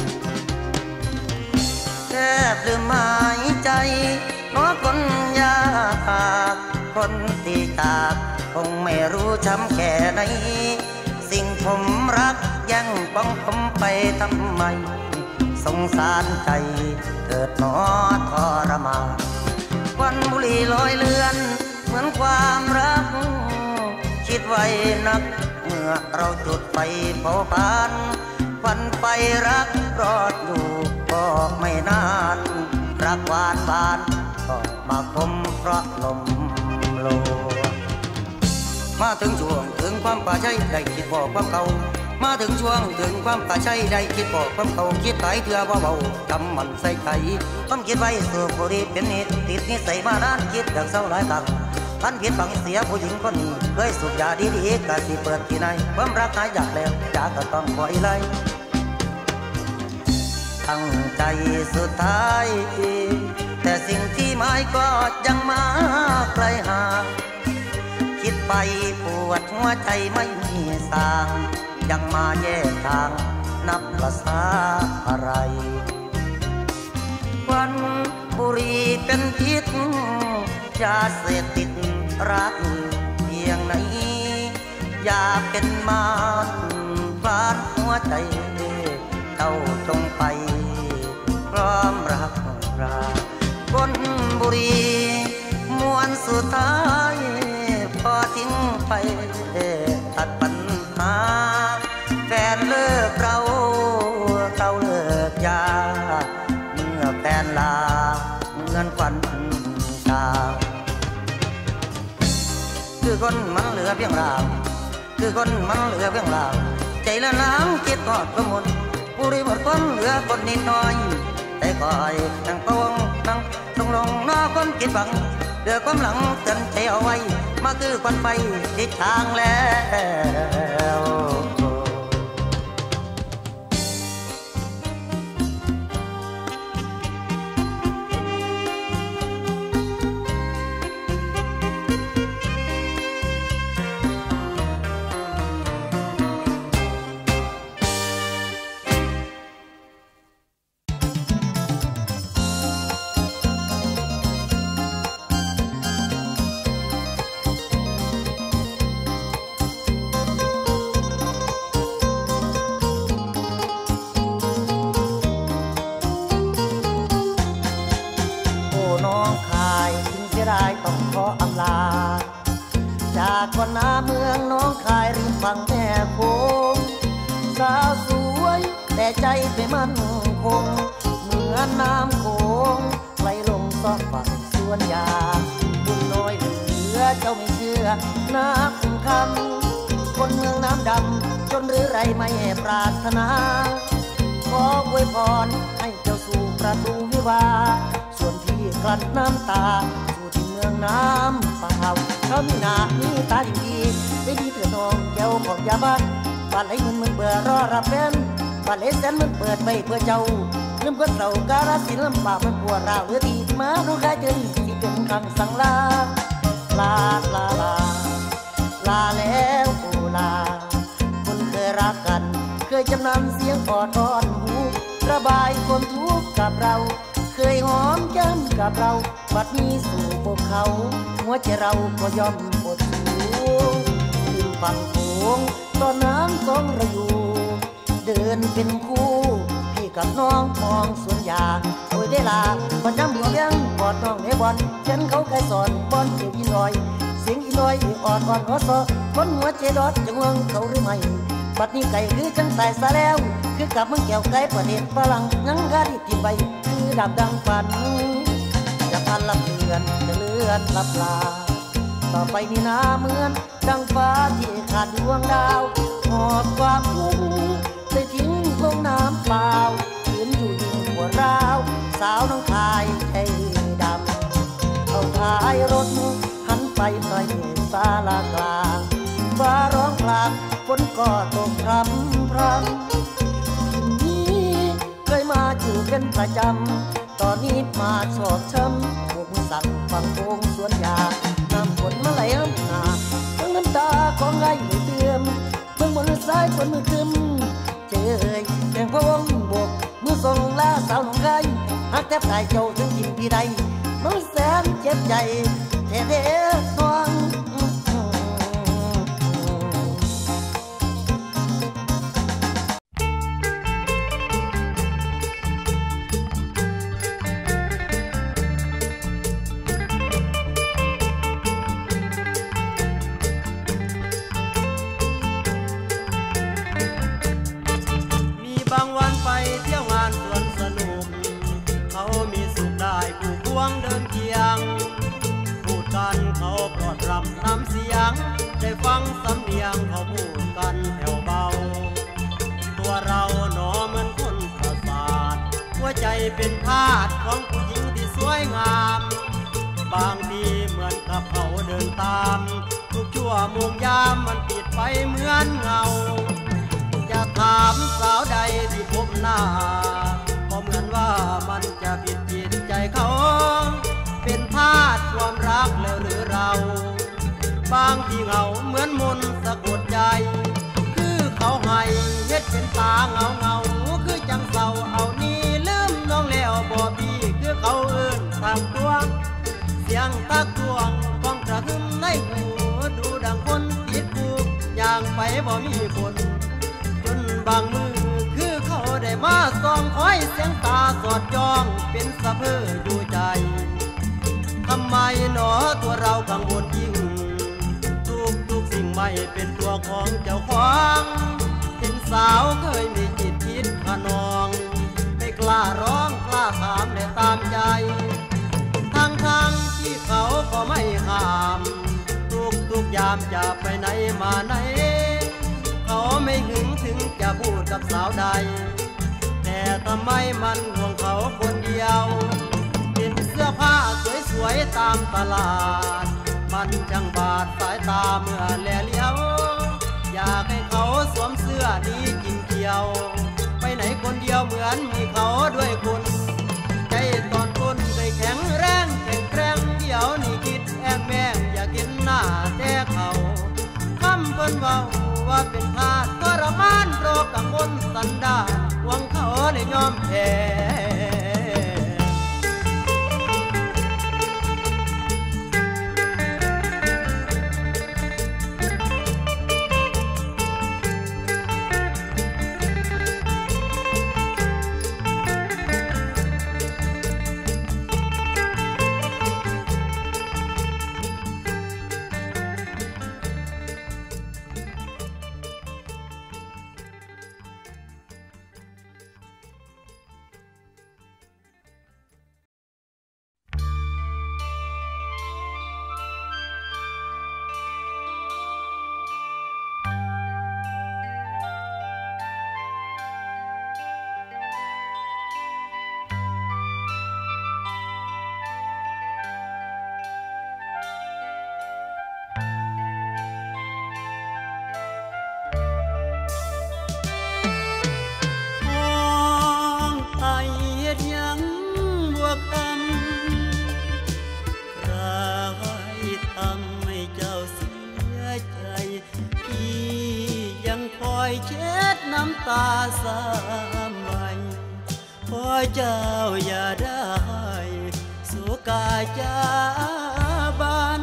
แทบลืมหายใจเพราะคนยากคนที่จากคงไม่รู้ช้ำแค่ไหนสิ่งผมรักยังป้องผมไปทำไมสงสารใจเกิดหนอทรมานควันบุหรี่ลอยเลือนเหมือนความรักคิดไว้นักเมื่อเราจุดไฟเผาผลาญฝันไปรักรอดอยู่ก็ไม่นานรักหวานบานก็มาคมเพราะลมโลมาถึงช่วงถึงความป่าชัยได้คิดบอกความเก่ามาถึงช่วงถึงความป่าชัยได้คิดบอกความเก่าคิดไปเถื่อเบาๆทำมันใส่ไข่ต้องคิดไว้สูบบุหรี่เป็นนิดติดนิสัยมานานคิดอย่างเศร้าหลายตังท่านผิดฝังเสียผู้หญิงคนนี้เคยสูบยาดีๆกะสิเปิดที่ไหนความรักหายอยากแล้วจากก็ต้องปล่อยไหลตั้งใจสุดท้ายแต่สิ่งที่หมายก็ยังมาไกลห่างคิดไปปวดหัวใจไม่มีสางยังมาแยกทางนับภาษาอะไรวันบุหรี่เป็นพิษยาเสพติดรักเพียงไหนอย่าเป็นมารบาดหัวใจเจ้าจงไปพร้อมรักราคนบุหรี่มวนสุดท้ายพอทิ้งไปตัดปัญหาแฟนเลิกเราเราเลิกยาเมื่อแฟนลาเหมือนควันตาคือคนมันเหลือเพียงรางคือคนมันเหลือเพียงรางใจละล้างคิดทอดประมวลบุหรี่หมดคนเหลือคนนิดหน่อยแต่คอยนั่งปวงนั่งตรงลงนอคนคิดบังเดือความหลังเตือนใจเอาไว้มาคือควันไฟทิศทางแล้วจากคนหน้าเมืองน้องคายริมฝั่งแม่โขงสาวสวยแต่ใจไม่มั่นคงเหมือนน้ำโขงไหลลงซอกฝั่งสวนยางบุญน้อยเหลือเจ้าไม่เชื่อนักคำคนเมืองน้ำดำจนหรือไรไม่ปรารถนาขออวยพรให้เจ้าสู่ประตูวิวาส่วนที่กลั้นน้ำตาสู่ที่เมืองน้ำเปล่าเขามีหน้ามีตาดีๆไม่ดีเถื่อนน้องแก้วของยาบ้านบ้านไหลเงินมึงเบื่อรอรับแฟนบ้านไหลแสนมึงเปิดไปเพื่อเจ้าลืมก็เศร้าการสินลำบากมันปวดร้าวเหลือดีมารู้ใครเจอที่เป็นคำสั่งลาลาลาลาลาแล้วโอลาคนเคยรักกันเคยจำนำเสียงออดอ่อนหูระบายความทุกข์กับเราเคยหอมแก้มกับเราบัดนี้สู่พวกเขาหัวใจเราก็ย่อมหมดสูงริมฝั่งโขงตอนน้ำสองเราอยู่เดินเป็นคู่พี่กับน้องมองสวนยางโอ้ยได้ลาบันน้ำหัวเลี้ยงกอดน้องในบอลเช่นเขาเคยสอนบอลเสียงอีลอยเสียงอีลอยอ่อนอ่อนอ่อซอคนหัวใจดอดจะงวงเขาหรือไม่บัดนี้ไก่คือจังตายซะแล้วคือกับมึงแก้วไก่ประเด็นฝรั่งยังกาดิที่ไปคือดับดังฝันจะพันลับเลือนจะเลือนลับลาต่อไปนี่นาเหมือนดังฟ้าที่ขาดดวงดาวหอบความทุกข์ไปทิ้งลงน้ำเปล่ายืนอยู่ยิ่งหัวร้าวสาวน้องคายใจดำเอาท้ายรถหันไปหน่อยศาลากลางฟ้าร้องกลางฝนก็ตกพรำพรำเป็นประจำตอนนี้มาชอบช้ำพวกมือสั่งฟังโป่งสวนยาน้ำฝนมาไหลอ้ำหนาทั้งน้ำตาของไงไม่เตือนเบื้องบนซ้ายฝนมือคึมเจยแข่งพวงบกมือส่งลาสาวหนุ่มไก่หักแทบตายเจ้าถึงกินพี่ใดมันแสนเจ็บใจแท้เด้อน้องบางวันไปเที่ยวงานสวนสนุกเขามีสุขได้ผู้พวงเดินเคียงพูดกันเขาปลอดรำน้ำเสียงได้ฟังสำเนียงเขาพูดกันแผ่วเบาตัวเราหนอเหมือนคนประสาทหัวใจเป็นทาสของผู้หญิงที่สวยงามบางทีเหมือนกับเขาเดินตามทุกชั่วโมงยามมันปิดไปเหมือนเงาจะถามสาวใดที่พบหน้าก็เหมือนว่ามันจะผิดจิตใจเขาเป็นทาสความรักแล้วหรือเราบางที่เหงาเหมือนมนต์สะกดใจคือเขาให้เฮ็ดเป็นตาเงาเงาคือจังเศร้าเอานี่ลืมน้องแล้วบ่พี่คือเขาเอิ้นทางตัวเสียงตะกวงกองกระหึ่มในหูดูดังคนติดผูกย่างไปบ่มีคนบางมือคือเขาได้มาส่องคอยเสียงตาสอดจ้องเป็นสะเพออยู่ใจทำไมหนอตัวเรากังวลยิ่งทุกทุกสิ่งไม่เป็นตัวของเจ้าของเห็นสาวเคยมีจิตคิดขนองไม่กล้าร้องกล้าถามและตามใจทั้งทั้งที่เขาก็ไม่ห้ามทุกทุกยามจะไปไหนมาไหนเขาไม่หึงถึงจะพูดกับสาวใดแต่ทำไมมันห่วงเขาคนเดียวเห็นเสื้อผ้าสวยๆตามตลาดมันจังบาดสายตาเมื่อแลเลี้ยวอยากให้เขาสวมเสื้อนี้กินเขียวไปไหนคนเดียวเหมือนมีเขาด้วยคนใจตอนคนได้แข็งแรงแข็งแกร่งเดี๋ยวนี่คิดแอบแม่งอยากเห็นหน้าแต่เขาคำเพิ่นเว้าว่าเป็นทาสทรมานโรคกังวลสันดานหวังเขาได้ยอมแพ้เช็ดน้ำตาสามใบขอเจ้าอย่าได้สุกาจาบัน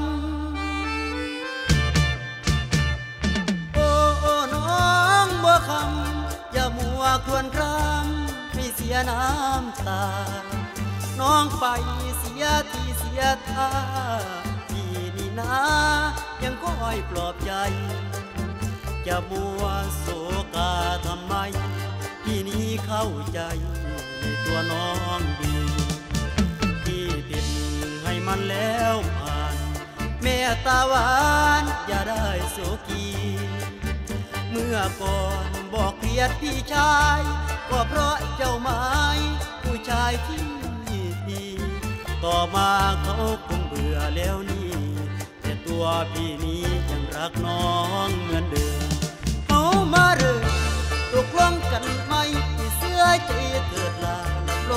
โอ้โอ้น้องบัวคำอย่ามัวครวญครางให้เสียน้ำตาน้องไปเสียทีเสียท่าพี่นี่นายังคอยปลอบใจจะมัวโศกาทำไมพี่นี้เข้าใจในตัวน้องดีที่ผิดให้มันแล้วผ่านเมตตาหวานอย่าได้โศกีเมื่อก่อนบอกเกลียดพี่ชายก็เพราะเจ้าไม้ผู้ชายที่ดีต่อมาเขาคงเบื่อแล้วนี่แต่ตัวพี่นี้ยังรักน้องเหมือนเดิมมาเริ่มตกลงกันไหมที่เสื้อใจเกิดลารับร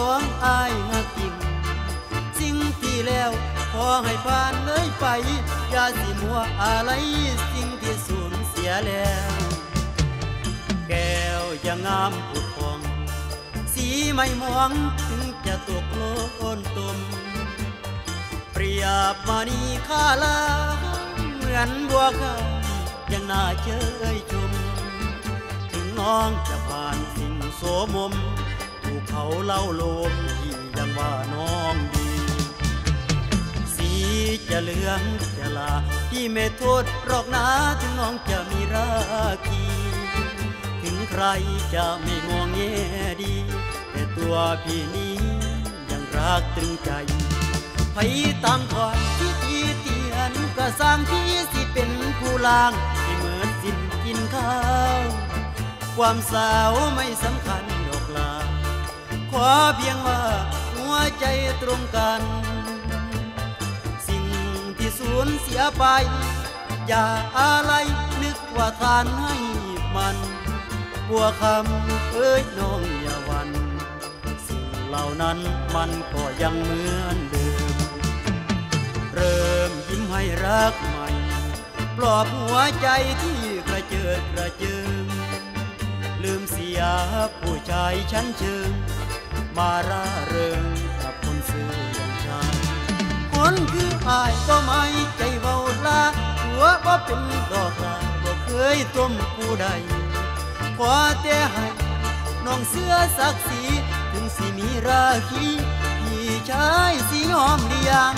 อายหักจริงสิ่งที่แล้วขอให้ผ่านเลยไปอย่าสิมัวอะไรสิ่งที่สูญเสียแล้วแก้วยังงามผุดพองสีไม่มองถึงจะตกโลนตมเปรียบมานีข้าลาเหมือนบัวข้ายังน่าเชยชมถึงน้องจะผ่านสิ่งโสมมถูกเขาเล่าโลมที่ยังว่าน้องดีสีจะเหลืองจะลาพี่ไม่โทษหรอกนะถึงน้องจะมีราคีถึงใครจะไม่มองแง่ดีแต่ตัวพี่นี้ยังรักตรึงใจไผตามคอยที่ตีเตียนก็สร้างพี่สิเป็นผู้ลางที่เหมือนสิ้นกินข้าวความสาวไม่สำคัญหรอกลาขอเพียงว่าหัวใจตรงกันสิ่งที่สูญเสียไปอย่าอะไรนึกว่าทานให้มันบัวคำเอ้ยน้องอย่าหวั่นสิ่งเหล่านั้นมันก็ยังเหมือนเดิมเริ่มยิ้มให้รักใหม่ปลอบหัวใจที่กระเจิดกระเจิงลืมเสียผู้ชายชั้นเชิงมาร่าเริงกับคนซื่ออย่างฉันคนคืออายก็ไม่ใจเบาลาหัวบ่เป็นดอกลาบ่เคยต้มผู้ใดขอแต่ให้น้องเสื้อศักดิ์ศรีถึงสิมีราคีพี่ชายสิยอมเลี้ยง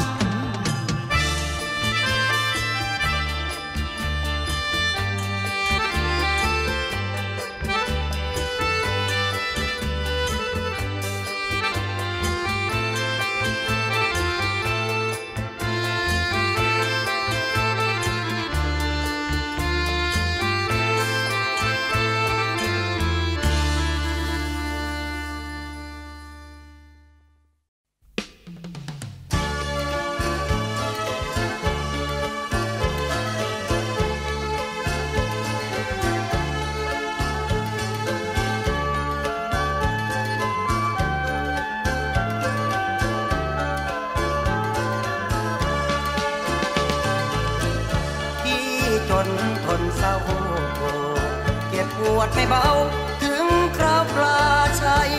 ปวดไม่เบาถึงคราวปลาชัย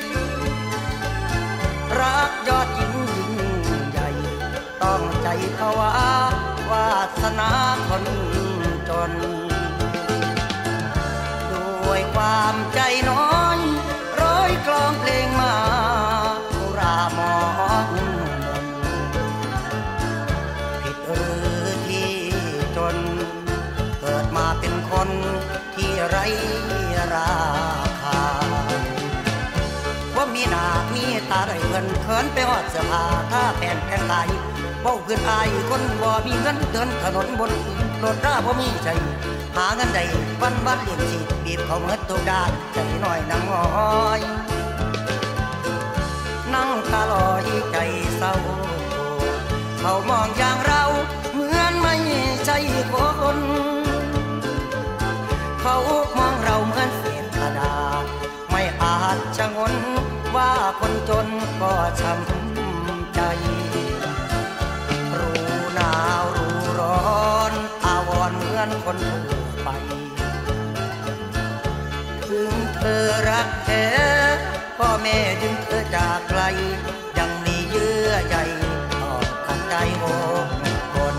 รักยอดยิ่งยิ่งใหญ่ต้องใจภาวะวาสนาคนจนด้วยความใจน้อยร้อยกลองเพลงมาอุราหมองผิดหรือที่จนเกิดมาเป็นคนที่ไรราคาว่ามีหน้ามีตาได้เงินเขินไปหอดเสื้อผ้าถ้าแผ่นแผ่นลายเบ้าขึ้นอายคนบ่มีเงินเดินถนนบนรถราบ่มีใจหาเงินใดวันวันเลี้ยงชีพบีบเขาเมื่อตัวด้านใจหน่อยนั่งงอยนั่งตาลอยใจเศร้าเขามองอย่างเราเหมือนไม่ใช่คนเขามองเราเหมือนเศษกระดาษไม่อาจชะงนว่าคนจนก็ช้ำใจรู้หนาวรู้ร้อนอาวรณ์เหมือนคนทั่วไปถึงเธอรักแท้พ่อแม่ดึงเธอจากไกลยังมีเยื่อใยต่อกันใจโอ้คน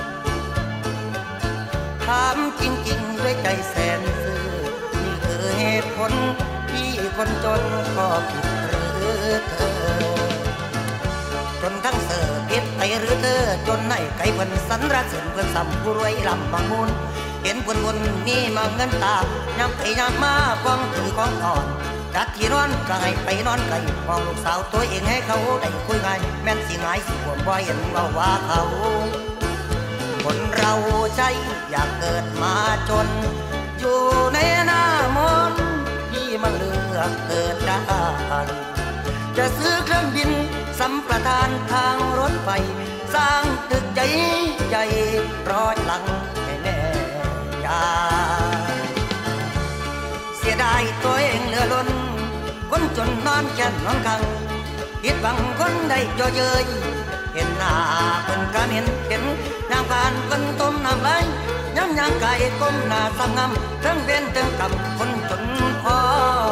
ถามจริงๆด้วยใจแสนซื่อนี่คือเหตุผลที่คนจนก็ผิดหรือเธอจนทั้งเสือผิดไปหรือเธอจนให้ไก่เพิ่นสันรักเสริญเพิ่นสัมผู้รวยลำบางมูลเห็นคนวนนี่มาเงินตาย้ำไปย้ำมาฟังถือของอ่อนจัดที่นอนก็ให้ไปนอนไกลมองลูกสาวตัวเองให้เขาได้คุยง่ายแม่นสิง่ายสิควรบ่เห็นว่าว่าเขาคนเราใจอยากเกิดมาจนอยู่ในหน้ามนที่มันเลือกเกิดได้จะซื้อเครื่องบินสัมปทานทางรถไฟสร้างตึกใหญ่ใหญ่ร้อยหลังให้แม่ยายเสียดายตัวเองเหลือล้นคนจนนอนแก่นนอนกังคิดหวังคนใดจ่อเย้ยเห็นหน้าเพิ่นก็เห็นเห็นนางผ่านเพิ่นต้มน้ำไหลย้ำยางไก่ก้มหน้าสงงำทั้งเวียนทั้งกำคนจนพอ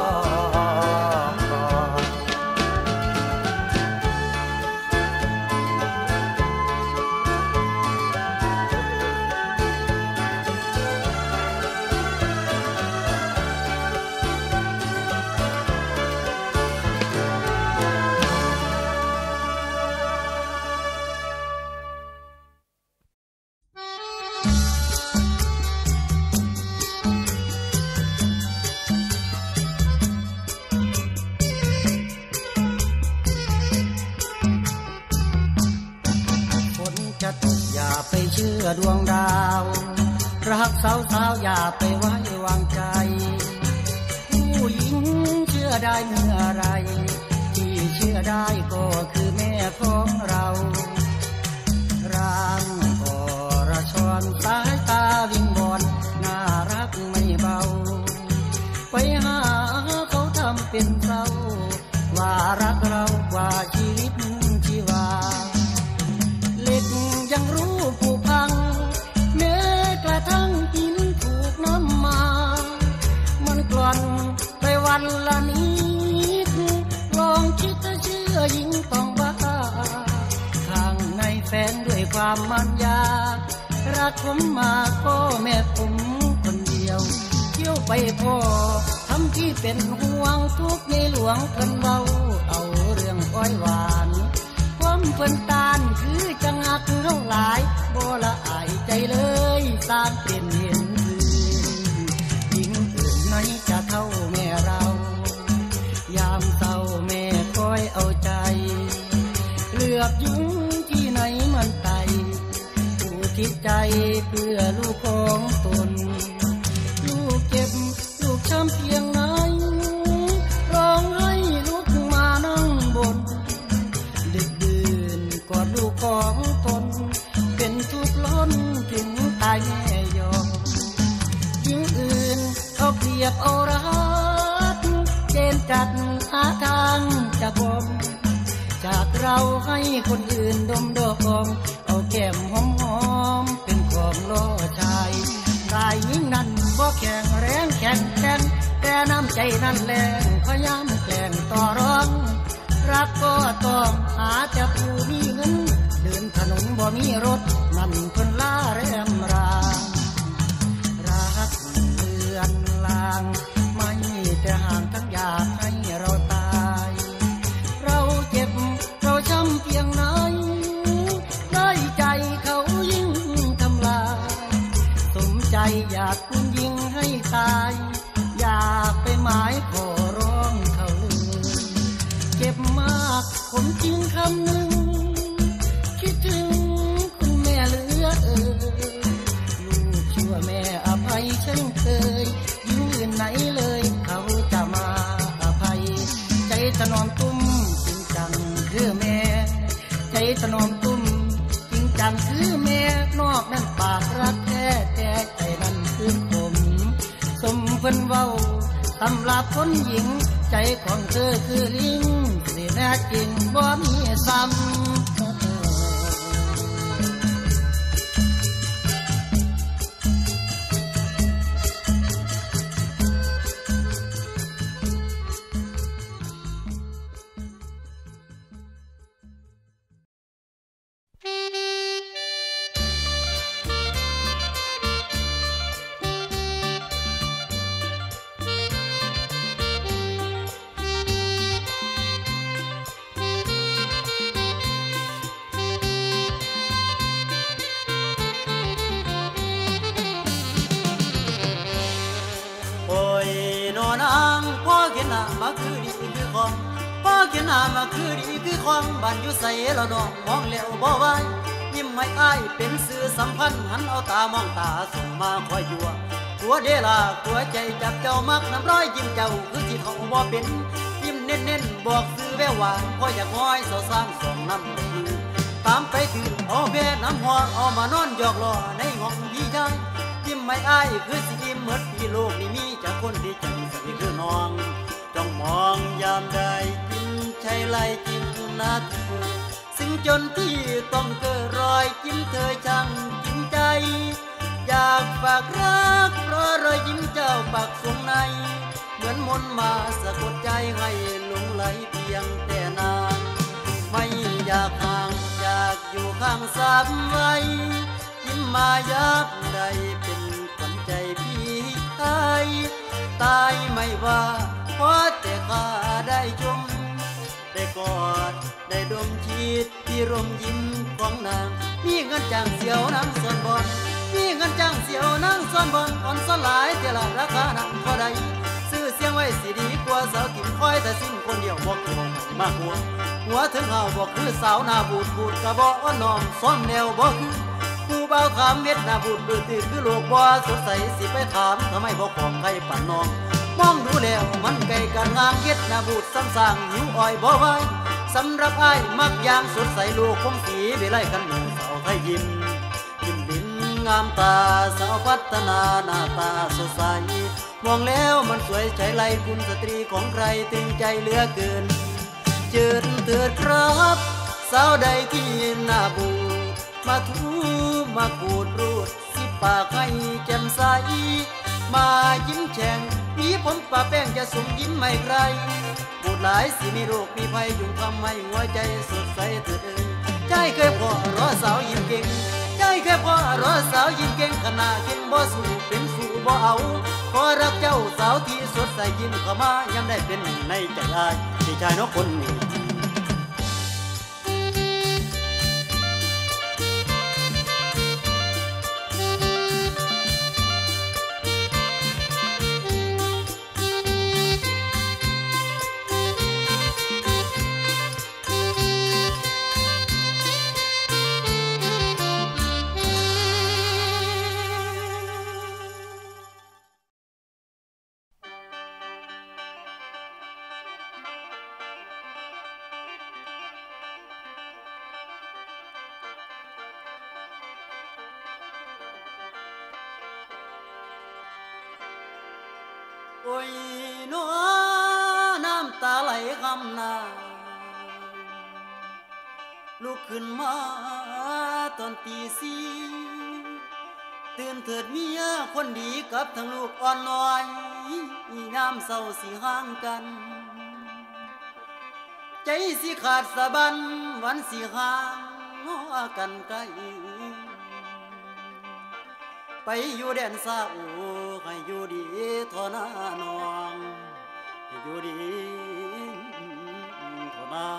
เชื่อดวงดาวรักสาวสาวอย่าไปไว้วางใจผู้หญิงเชื่อได้เมื่อไรที่เชื่อได้ก็คือแม่ของเราร่างก็ระชอนสายตาวิงบอนน่ารักไม่เบาไปหาเขาทำเป็นเศร้าว่ารักเรากว่าชีวิตชีวาเล็กยังรู้ผูกพังแม้กระทั่งหินถูกน้ำมามันกลั่นไปวันละนิดลองคิดจะเชื่อหญิงต้องบ้าข้างในแฝงด้วยความมันยารักผมมาก็แม่ผมคนเดียวเที่ยวไปพ่อทำที่เป็นห่วงทุกในหลวงเพิ่นเบาเอาเรื่องอ้อยหวานความเพิ่นตานคือจังหักเท่าหลายบ่ละอายใจเลยสานเป็นเห็นหญิงอื่นไหนจะเท่าแม่เรายามเศร้าแม่คอยเอาใจเลือกยุงที่ไหนมันไตผู้ที่ใจเพื่อลูกของตนลูกเจ็บลูกช้ำเพียงไหนร้องให้ลุกมานั่งบนดึกดื่นกอดลูกของตนเป็นทุกข์ล้นถึงตายแม่ยอมหญิงอื่นเขาเปรียบเอารักเจนจัดหาทางจะบ่มจากเราให้คนอื่นดมดมเอาแก้มหอมหอมเป็นของล่อชายกายยิ่งนั้นบ่แข็งแรงแข็งแกร่งแต่น้ำใจนั้นแรงพยายามแกล้งต่อรองรักก็ต้องหาจะผู้มีเงินเดินถนนบ่มีรถนั่นคนล่าแรมรางรักเลือนลางไม่แต่ห่างทั้งอยากให้เราตายเราเจ็บเราช้ำเพียงไหนได้ใจเขายิ่งทำลายสมใจอยากคุณยิงให้ตายอยากไปหมายขอร้องเขาเลยเจ็บมากผมจริงคำหนึ่งคิดถึงคุณแม่เหลือเอ่ยลูกชั่วแม่อภัยเช่นเคยยิ่งอื่นไหนเลยเขาจะมาอภัยใจถนอมตุ้มจริงจังคือแม่ใจถนอมตุ้มจริงจังคือแม่นอกนั้นปากรักแท้แต่ใจนั้นคือผมสมเพิ่นเว้าสำหรับคนหญิงใจของเธอคือลิงสิแน่จริงบ่มีซ้ำ มาคือดีคือของพ่อเขียนหน้ามาคือดีคือของบ้านอยู่ใส่ละน้องมองแล้วบ่ไหวยิ้มให้อ้ายเป็นสื่อสัมพันธ์หันเอาตามองตาส่งมาคอยยั่วตัวเดล่าตัวใจจับเจ้ามักน้ำร้อยยิ้มเจ้าคือที่เขาบ่เป็นยิ้มเน้นๆบอกสื่อแววหวานพออยากห้อยเสาสร้างสองน้ำมือตามไปถึงเอาแม่น้ำหัวเอามานอนหยอกล้อในห้องพี่ชายยิ้มให้อ้ายคือสิยิ้มเหมือนที่โลกนี้มีจากคนที่ใจใส่คือน้องจ้องมองยามใดกินใจไล่จิ้มนาเธอซึ่งจนที่ต้องเกิดรอยจิ้มเธอช่างจิ้มใจอยากฝากรักเพราะรอยยิ้มเจ้าปากทรงในเหมือนมนต์มาสะกดใจให้หลงไหลเพียงแต่นานไม่อยากห่างอยากอยู่ข้างสามไว้ยิ้มมายับใดเป็นขวัญใจพี่ตายตายไม่ว่าเพราะแต่ข้าได้ชมได้กอดได้ดมชีดที่ร่มยิ้มของนางมีเงินจ้างเสียวนางส่วนบอนมีเงินจ้างเสียวนางส่วนบอนอ่อนสลายเท่าไรราคานั้นเท่าใดซื้อเสียงไว้สิดีกว่าสาวถิ่นคอยแต่สิ้นคนเดียวบอกคือบอกมากหัวหัวถึงเฮาบอกคือสาวหน้าบูดบูดกะบอกอ่อนน้อมซ้อนแนวบอกคือผู้เบาถามเม็ดหน้าบูดบือตื่นคือโลกบ่สดใสสิไปถามทำไมบอกของใครปั่นน้องมองดูแล้วมันไกลกันงามเย็ดหน้าบูดซ้ำสร้างหิวอ้อยบ่ไว้สำหรับอ้ายมักยางสดใสลูกคงสีไปไล่กันหนุ่มสาวไทยยิ้มยิ้มดินงามตาสาวพัฒนาหน้าตาสดใสมองแล้วมันสวยใจไล่คุณสตรีของใครตึงใจเหลือเกินเจิดเถิดครับสาวใดที่หน้าบูดมาทูมาขูดรูดสิปากให้แจ่มใสมายิ้มแฉ่งพี่ผมป่าแป้งจะส่งยิ้มไม่ไกลพูดหลายสิมีโรคมีภัยยุ่งทำให้หัวใจสดใสเถิดเอ่ยใจเคยพอรอสาวยิ้มเก่งใจเคยพอรอสาวยิ้มเก่งขนาดเก่งบ่สู้เป็นสู้บ่เอาขอรักเจ้าสาวที่สดใสยิ้มเข้ามาย้ำได้เป็นในใจอ้ายที่ชายน้องคนนี้โอ้ยน้อน้ำตาไหลคำนาลุกขึ้นมาตอนตีสี่ตื่นเถิดเมียคนดีกับทั้งลูกอ่อนน้อยอีน้ำเศร้าสิห่างกันใจสิขาดสะบันวันสิห่างกันไกลไปอยู่แดนสาวให้อยู่ดีทอนาน้องให้อยู่ดีทอนา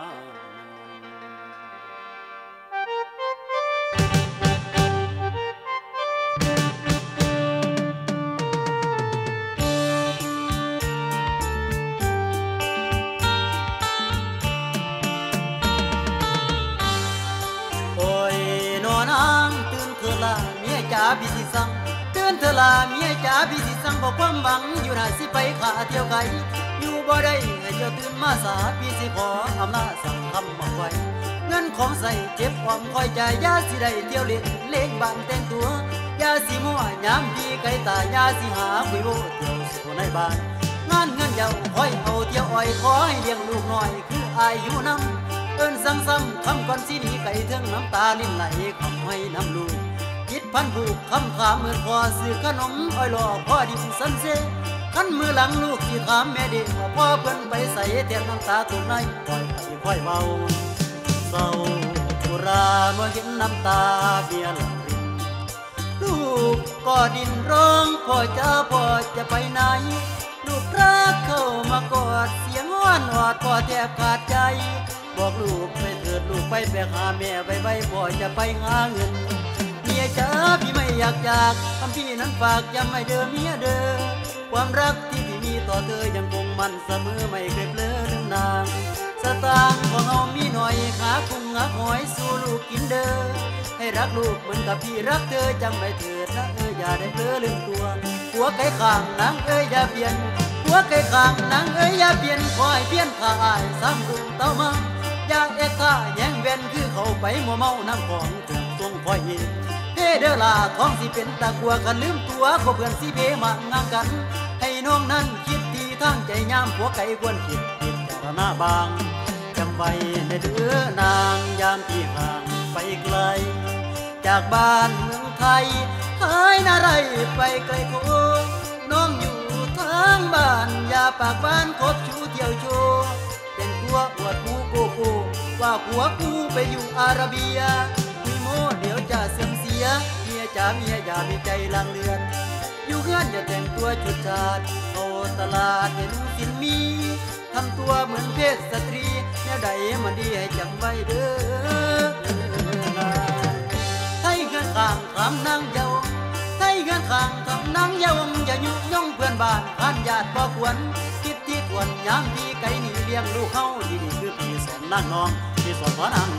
โอ้ยนอนางตื่นขึ้นละเมียจ๋าพี่สิสั่งเตือนเธอลาเมียจ๋าพี่สิสั่งบอกความหวังอยู่น่าสิไปขาเที่ยวไกลอยู่บ่ได้ให้เจ้าตื่นมาสาพี่สิขออำนาจสั่งคำบอกไว้เงินของใส่เจ็บความคอยใจยาสิได้เที่ยวเล่นเล่งบ้านแต่งตัวยาสิมั่วยามพี่ไกลตายาสิหาคุยโวเที่ยวสู่ในบ้านงานเงินเยาคอยเอาเที่ยวอ้อยขอให้เลี้ยงลูกน้อยคืออายุน้ำเอิ้นซ้ำๆคำก่อนสิหนีไก่เทิงน้ำตาลิ้นไหลคำให้น้ำลูกคิดพันผูกคำขามเหมือนพอซื้อขนมอ้อยหล่อพ่อดินสันเซขันมือหลังลูกที่ถามแม่เด็กว่าพ่อเพิ่นไปใส่เตียนน้ำตาตุ่มในปล่อยไปค่อยเบาเศร้าตุราเมื่อเห็นน้ำตาเบียหลังรินลูกก็ดินร้องพ่อจ้าพ่อจะไปไหนลูกรักเข้ามากอดเสียงอ้อนออดพ่อแทบขาดใจบอกลูกไปเถิดลูกไปไปหาแม่ไปไปพ่อจะไปหาเงินเมียจ๋าพี่ไม่อยากจากคำพี่นั้นฝากย้ำให้เด้อเมียเด้อความรักที่พี่มีต่อเธอยังคงมันเสมอไม่เคยเปลือเรื่องนางสตางค์ของเรามีหน่อยขากุ้งหาหอยสู่ลูกกินเด้อให้รักลูกเหมือนกับพี่รักเธอจำไว้เถิดนะเอออย่าได้เปลือลืมตัวหัวไก่ข้างนางเอ้ยอย่าเปลี่ยนหัวไก่ข้างนางเอ้ยอย่าเปลี่ยนคอยเปลี่ยนข้าอายซ้ำกุ้งเต้ามาอยากเอ็ดท่าแย่งเว้นคือเขาไปมัวเมาน้ำของถึงทรงคอยเห็นเด้อเด้อลาท้องสิเป็นตะกัวกันลืมตัวก็เพื่อนสิเบมางานกันให้น้องนั้นคิดดีทางใจยามหัวไก่ควรคิดพิจารณาบางำไว้ในเดือนางยามที่ห่างไปไกลจากบ้านเมืองไทยหายนาไรไปไกลโคน้องอยู่ทางบ้านอย่าปากบ้านคบชูเที่ยวโชว์เป็นตัวอวดผู้โกโก้ว่าผัวกูไปอยู่อาระเบียมีโมเดี๋ยวจะเสื่อมเสียเมียจ๋าเมียอย่ามีใจลังเลือนอยู่เฮือนอย่าแต่งตัวชุดชาติเอาตลาดเห็นสินมีทำตัวเหมือนเพศสตรีแนวใดมันดีให้จำไว้เด้อไทยเงินข้างคำนางเยาไทยเงินข้างคำนางเยาอย่ายุย่องเพื่อนบ้านผ่านญาติบ่ควรคิดที่ทวนยามที่ไกลหนีเลี้ยงลูกเขาดีๆคือพี่สอนนางน้องพี่สอนพ่อนาง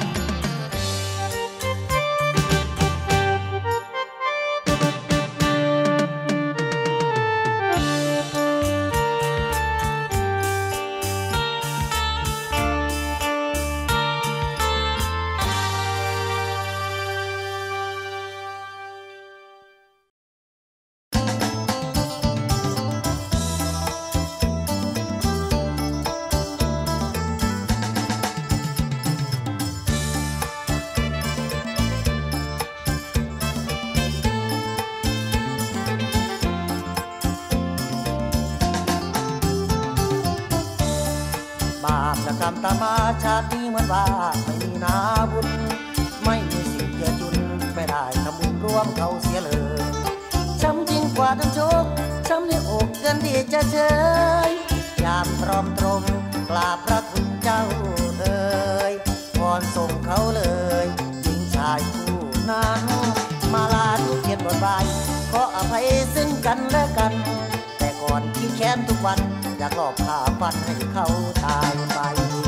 กรรมตามมาชาตินี้เหมือนว่าไม่มีนาบุญไม่มีสิ่งเจือจุนไม่ได้ทำบุญร่วมเขาเสียเลยช้ำยิ่งกว่าน้ำโชคช้ำในอกเกินที่จะเชยยามตรอมตรงกราบพระคุณเจ้าเอ่ยพรส่งเขาเลยหญิงชายคู่นั้นมาลาทุกเขียนบทบายขออภัยซึ่งกันและกันแต่ก่อนที่แค้นทุกวันอยากหลอกฆ่าฟันให้เขาตายไป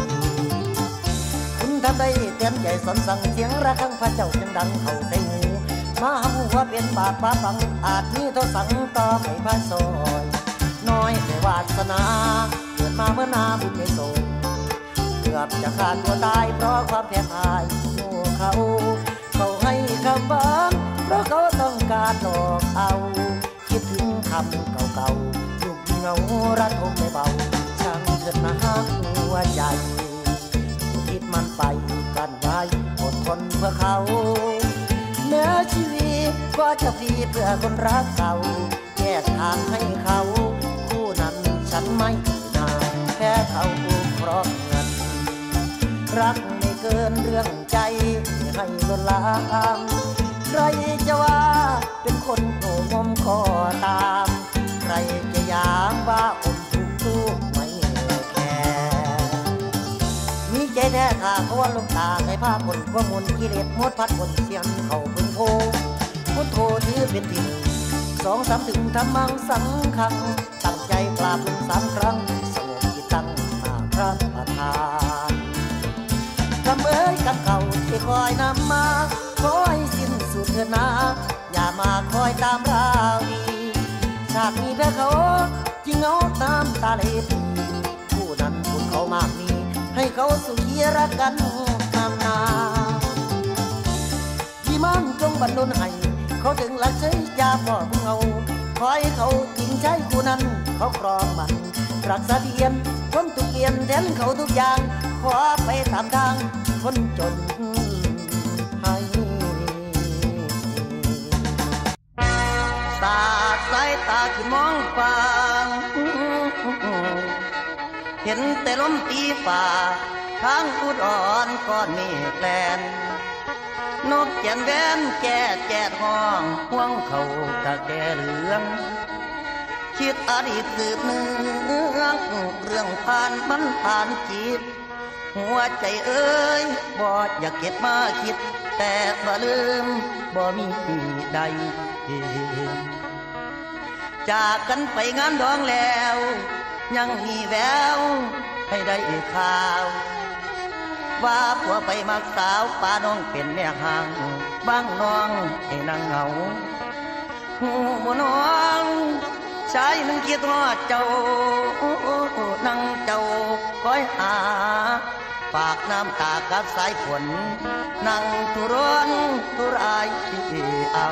คุณทำได้เต็มใจสอนสั่งเสียงระฆังพระเจ้ายังดังเข้าใส่หูมาหาหัวเป็นบาปบาปังอาจมีโทษสั่งต่อให้พระซอยน้อยแต่วาสนาเกิดมาเมื่อนาบุญไม่ส่งเกือบจะขาดตัวตายเพราะความแพ้พ่ายโง่เขาเขาให้คำบ้านเพราะเขาต้องการหลอกเอาคิดถึงคำเก่าๆยุบเงาระทมไม่เบาช่างเถิดนะหัวใจคิดมันไปกันไว้อดทนเพื่อเขาแม้ชีวิตก็จะฟรีเพื่อคนรักเก่าแยกทางให้เขาคู่นั้นฉันไม่นานแค่เขาเพราะเงินรักไม่เกินเรื่องใจให้ล้นลามใครจะว่าเป็นคนโง่งมก็ตามใครจะยามว่าอมทุกข์ทุกไม่แคร์มีใจแท้ข้าเขาว่าลงตาให้ภาพคนว่ามุนกิเลสมดพัดคนเสียงเขาพึงโพพุทโธถือเป็นที่หนึ่งสองสามถึงทำมังสังขังตั้งใจกราบลงสามครั้งสงบจิตตั้งหน้าพระประธานคำเอ้ยกับเก่าที่คอยนำมาขอให้สิ้นสุดเถิดนะอย่ามาคอยตามราวีชาตินี้แพ้เขาจึงเอาตามตาเล็บผู้นั้นบุญเขามากมีให้เขาสุขีรักกันนานนาที่มันจงบรรลุให้เขาถึงหลักใช้ยาพ่อมึงเอาคอยเขาทิ้งใช้คู่นั้นเขาครองมันรักษาเทียนคนตุกเกียนแทนเขาทุกอย่างขอไปตามทางคนจนให้ตาสายตาขึ้นมองฟ้าเห็นแต่ลมตีฝ่าทางอุดอ่อนก้อนเมฆแลนนกแก่นแว่นแก่แก่ห้องห่วงเขาตะแก่เหลืองคิดอดีตสืบเนื้องเรื่องผ่านมันผ่านจิตหัวใจเอ้ยบ่อยากเก็บมาคิดแต่บ่ลืมบ่มีใดจากกันไปงานดองแล้วยังมีแววให้ได้ข่าวว่าผัวไปมักสาวป้าน้องเป็นแม่ห่างบ้างน้องให้นางเหงาหูบ่น้องชายหนึ่งคิดว่าเจ้านั่งเจ้าคอยหาฝากน้ำตากับสายฝนนั่งทุรนทุรายเอา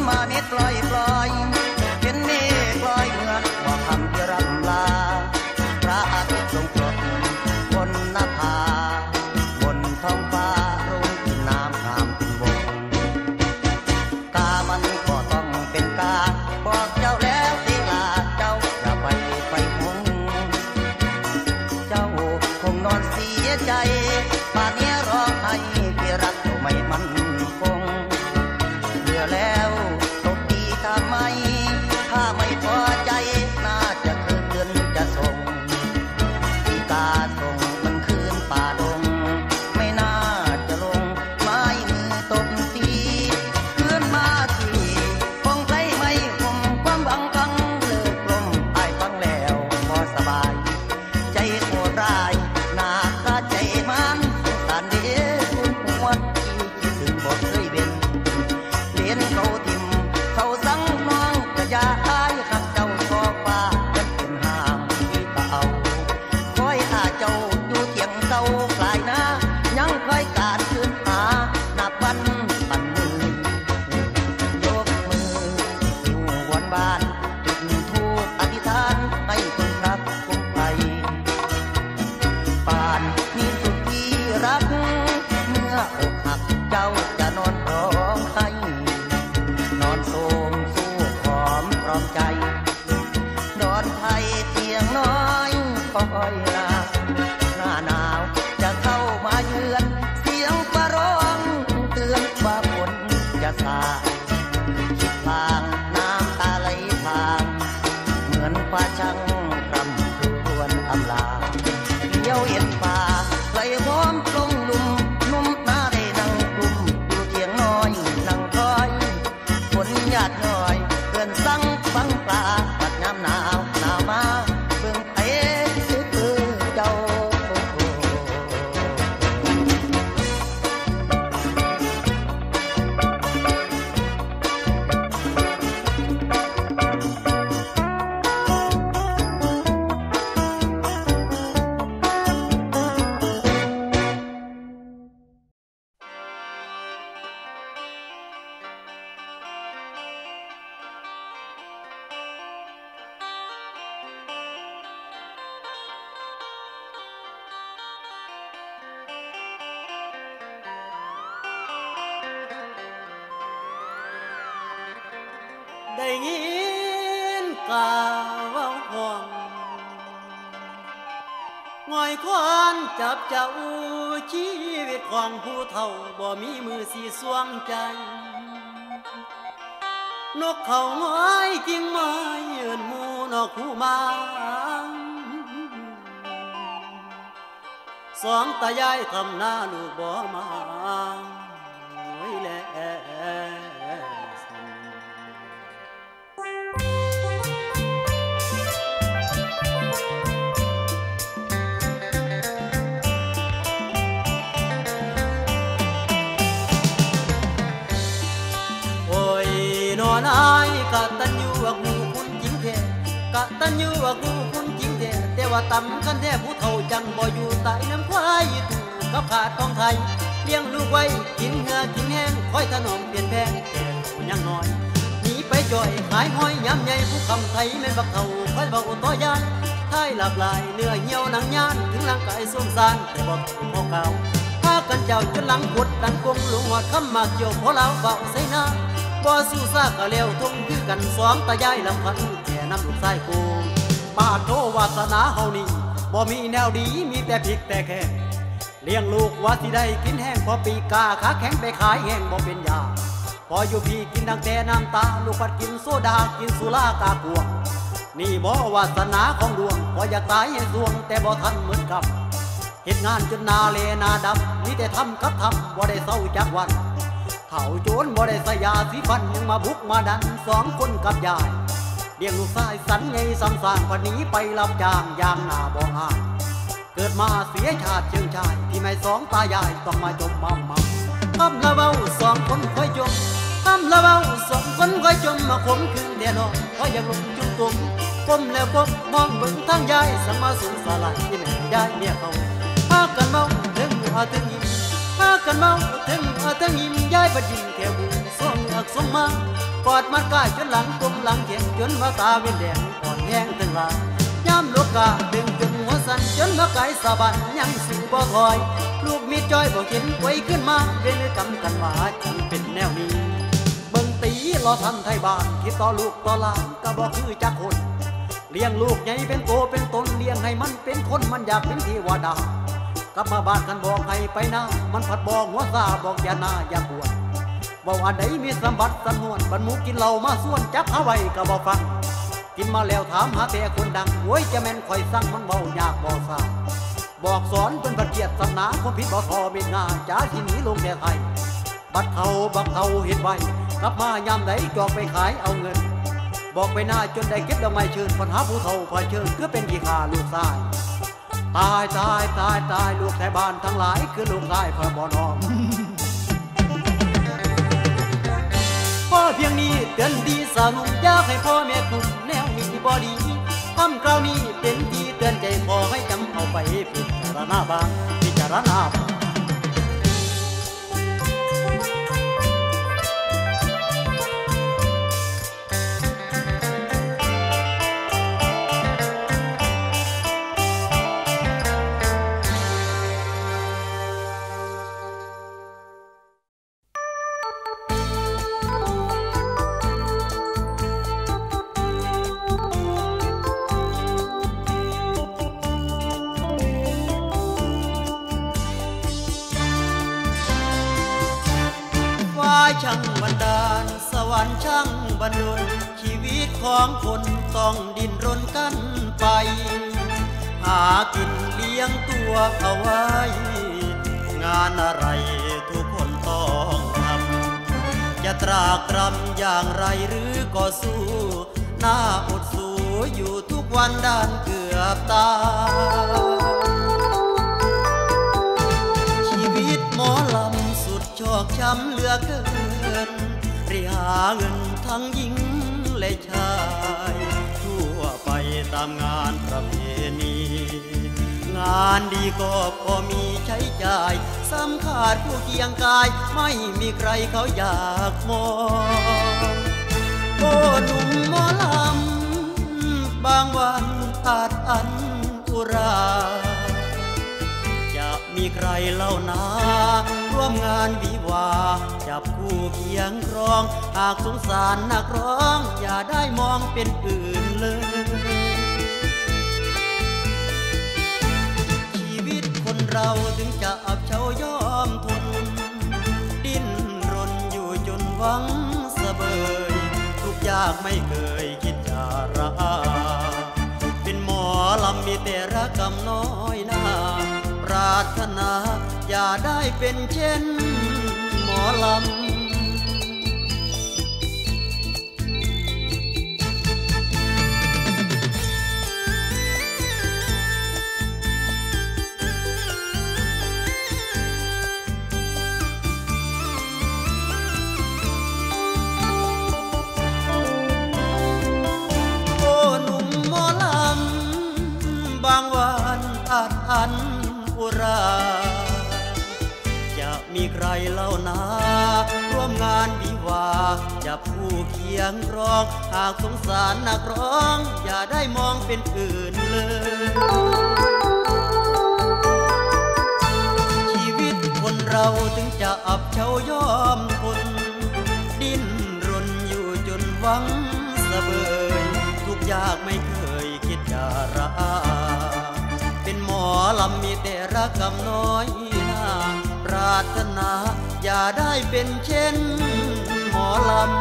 มาเน็ดปล่อยปล่อยเห็นเมฆลอยเหมือนว่าคำที่รำลาพระอาทิตย์ลงกรดบนหน้าผาบนท้องฟ้ารุ่งกินน้ำงามเป็นวงกามันก็ต้องเป็นกาบอกเจ้าแล้วสิลาเจ้าอย่าไปไปหงเจ้าคงนอนเสียใจป่านนี้ร้องไห้ที่รักไม่มันคงเบื่อแล้วตบตีทำไมถ้าไม่พอใจน่าจะคืนจะส่งที่กาส่งมันคืนป่าดงไม่น่าจะลงไม้มือตบตีคืนมาทีคงใจไม่คงความหวังกังเลิกลมอายฟังแล้วพอสบายใจโหดร้ายหน้าตาใจมันสานเดียคุณหัวที่คิดถึงบอกเคยเป็นเลี้ยนเขาทิมเขาสั่งน้องกระยาอายขักเจ้าชอบว่ากันเป็นห้ามที่ตาเอาคอยหาเจ้าอยู่เถียงเศร้าปลายนายังคอยการคืนหานับวันปันมือยกมืออยู่วันบ้านจุดทูปอธิษฐานให้คนรักคงไปป่านนี้สุดที่รักเมื่ออกหักเจ้าจะนอนร้องไห้นอนโศมสู้หอมพร้อมใจนอนไทยเพียงน้อยคอยลาหน้าหนาวจะเข้ามาเยือนเสียงฟ้าร้องเตือนว่าฝนจะสาดคิดทางน้ำตาไหลทางเหมือนฟ้าช่างรำครวญอำลาเดี๋ยวเห็นป่าไหลหอมลงลุ่มนุ่มหน้าได้นั่งกลุ่มอยู่เถียงน้อยนั่งคอยฝนหยาดน้อยเพื่อนสั่งฟังปลาปัดน้ำหนาวหนาวมาเบิ่งไผคือเจ้าได้ยินกล่าวว่าห่วงง่อยควันจับเจ้าชีวิตของผู้เฒ่าบ่มีมือสีสวงใจนกเขาง้อยกิ่งไม้ยืนหมู่นอกคู่มาสองตายายทำหน้าลูกบ่มาโอ้ยแลนายกะตัญญูว่ากูคุณจริงแท้กะตัญญูว่ากูคุณจริงแท้แต่ว่าตำกันแท้ผู้เฒ่าจังบ่อยู่ใต้น้ำควายถูกกับขาดของไทยเลี้ยงลูกไว้กินเหือกินแห้งคอยถนอมเปลี่ยนแปลงแต่ยังน้อยหนีไปจ่อยขายห้อยยำใหญ่ผู้คำไทยแม่นบักเฒ่าคอยเบาต่อยานท้ายหลากหลายเนื้อเหี่ยวหนังยานถึงร่างกายสมสารแต่บ่พอเก่าพากันเจ้าจนหลังกดหลังกงลงหัวคำมากเกี่ยวพอเราเบาใส่หน้าบ่สู้ซากะเลี้ยวทุ่งคือกันสองตายายลำพันแค่น้ำลูกชายกูป้าโตวาสนาเฮานี่บ่มีแนวดีมีแต่พริกแต่แค่เลี้ยงลูกว่าสิได้กินแห้งพอปีกาขาแข็งไปขายแห้งบ่เป็นยาพออยู่พี่กินดังแต่น้ำตาลูกปัดกินโซดากินสุรากากวงนี่บ่วาสนาของดวงพออยากตายให้ดวงแต่บ่ทันเหมือนกับเฮ็ดงานจนนาเลนาดำมีแต่ทำกับทำบ่ได้เศร้าจักวันเฒ่าโจรบ่ได้ใส่ยาสีฟันยังมาบุกมาดันสองคนกับยายเลี้ยงลูกชายสันไงซ้ำสร้างพันนี้ไปรับจ้างยามหน้าบ่ห่างเกิดมาเสียชาติเชิงชายที่ไม่สองตายายต้องมาจมมั่มมั่มคำละเบ้าสองคนค่อยจมคำละเบ้าสองคนค่อยจมมาขมคืนเดียนอนเพราะยังลงจุ่มตุ่มก้มแล้วก้มมองเบิ่งทางยายสังมาสูงสลายที่แม่ยายเนี่ยเขาพากันเมาถึงหัวถึงยิ้มพากันเมาถึงหัวถึงยิ้มยายประยิมแค่บุญสองกส่งมากอดมัดกายจนหลังกลมหลังเขียนจนว่าตาเวียนแดงอ่อนแห้งตึงลายย้ำลูกกาดึงจนหัวสั่นจนว่าไก่สะบันยังสู่บ่ถอยลูกมีจ้อยบ่เห็นไว้ขึ้นมาเวรกรรมกันว่าจังเป็นแนวนี้เบิ่งตีรอทันไทยบ้านคิดต่อลูกต่อหลานก็บ่คือจักคนเลี้ยงลูกใหญ่เป็นโตเป็นตนเลี้ยงให้มันเป็นคนมันอยากเป็นเทวดากลับมาบ้านกันบอกให้ไปหน้ามันผัดบอกหัวซาบอกอย่าหน้าอย่าบวชบอกอันใดมีสมบัติสนวนบรรมุกินเหล้ามาส่วนจับหาไว้ก็บ่ฟังกินมาแล้วถามหาแต่คนดังโว้ยจะแม่นคอยสั่งมันเบายากบ่ซาบอกสอนเป็นบัดเกียรติศาสนาความผิดบ่ทอเม็ดงาจ้าที่หนีลงแก่ไทยบัดเขาบักเขาเห็นไว้กลับมายามไหนจอกไปขายเอาเงินบอกไปหน้าจนได้เก็บดอกไม้เชิญปัญหาผู้เฒ่าคอยเชิญคือเป็นกี่ขาลูกชายตายตายตายตายลูกแต่บ้านทั้งหลายคือลูกชายคอยบ่นอมพ่อเพียงนี้เตือนดีสานุ่มอยากให้พ่อแม่กลุ่มแนวนี้บ่ดีคำกล่าวนี้เป็นที่เตือนใจขอให้จำเอาไปพิจารณาบ้างพิจารณาบ้างช่างบันดาลสวรรค์ช่างบันดลชีวิตของคนต้องดิ้นรนกันไปหากินเลี้ยงตัวเอาไว้งานอะไรทุกคนต้องทำจะตรากตรำอย่างไรหรือก็สู้หน้าอดสู้อยู่ทุกวันด้านเกือบตายชีวิตหมอลำสุดชอกช้ำเหลือเกินเรียหาเงินทั้งหญิงและชายทั่วไปตามงานประเพณีงานดีก็พอมีใช้จ่ายซ้ำขาดผู้เคียงกายไม่มีใครเขาอยากมองโอ้หนุ่มหมอลำบางวันอาจอันอุราจะมีใครเล่านาร่วมงานวิวาจับคู่เคียงครองหากสงสารนักร้องอย่าได้มองเป็นอื่นเลยชีวิตคนเราถึงจะอับเฉายอมทนดิ้นรนอยู่จนหวังเสบยทุกยากไม่เคยคิดจะระอาเป็นหมอลำมีแต่รักกำน้อยหน้าปรารถนาอย่าได้เป็นเช่นหมอลำโอ้หนุ่มหมอลำบางวันอาจอันอุราจะมีใครเล่านาร่วมงานวิวาจับผู้เคียงครองหากสงสารนักร้องอย่าได้มองเป็นอื่นเลยชีวิตคนเราถึงจะอับเฉายอมทนดิ้นรนอยู่จนหวังเสบยทุกยากไม่เคยคิดจะระอาเป็นหมอลำมีแต่รักกำน้อยหน้าปรารถนาอย่าได้เป็นเช่นหมอลำ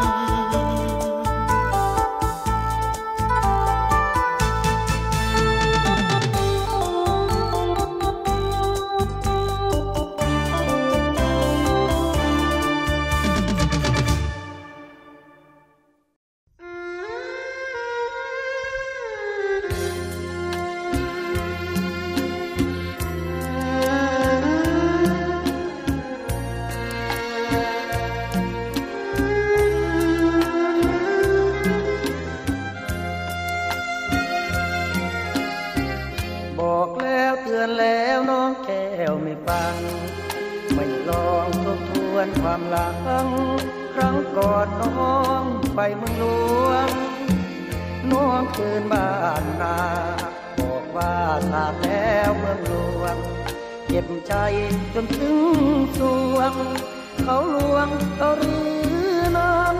เเมืองหลวงน้องคืนบ้านนาบอกว่าทราบแล้วเมืองหลวงเก็บใจจนถึงสวงเขาลวงเอาหรือนั้น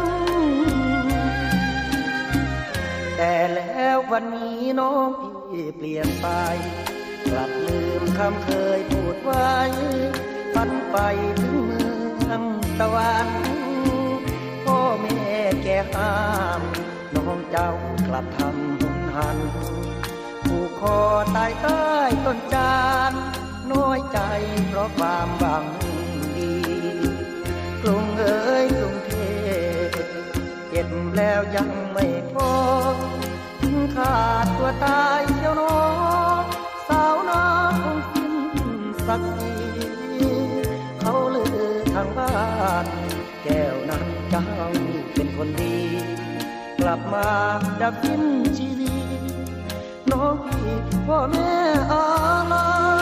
แต่แล้ววันนี้น้องพี่เปลี่ยนไปกลับลืมคำเคยพูดไว้ฝันไปถึงเมืองตะวันพ่อแม่แก่ห้ามน้องเจ้ากลับทำหุนหันผูกคอตายใต้ต้นจานน้อยใจเพราะความหวังดีกรุงเอ๋ยกรุงเทพเจ็บแล้วยังไม่พอถึงขาดตัวตายเชียวน้องสาวนาคงสิ้นสักทีเขาลือทางบ้านแก้วนั้นเจ้าเป็นคนดีกลับมาดับสิ้นชีวิตน้องพี่พ่อแม่อะไร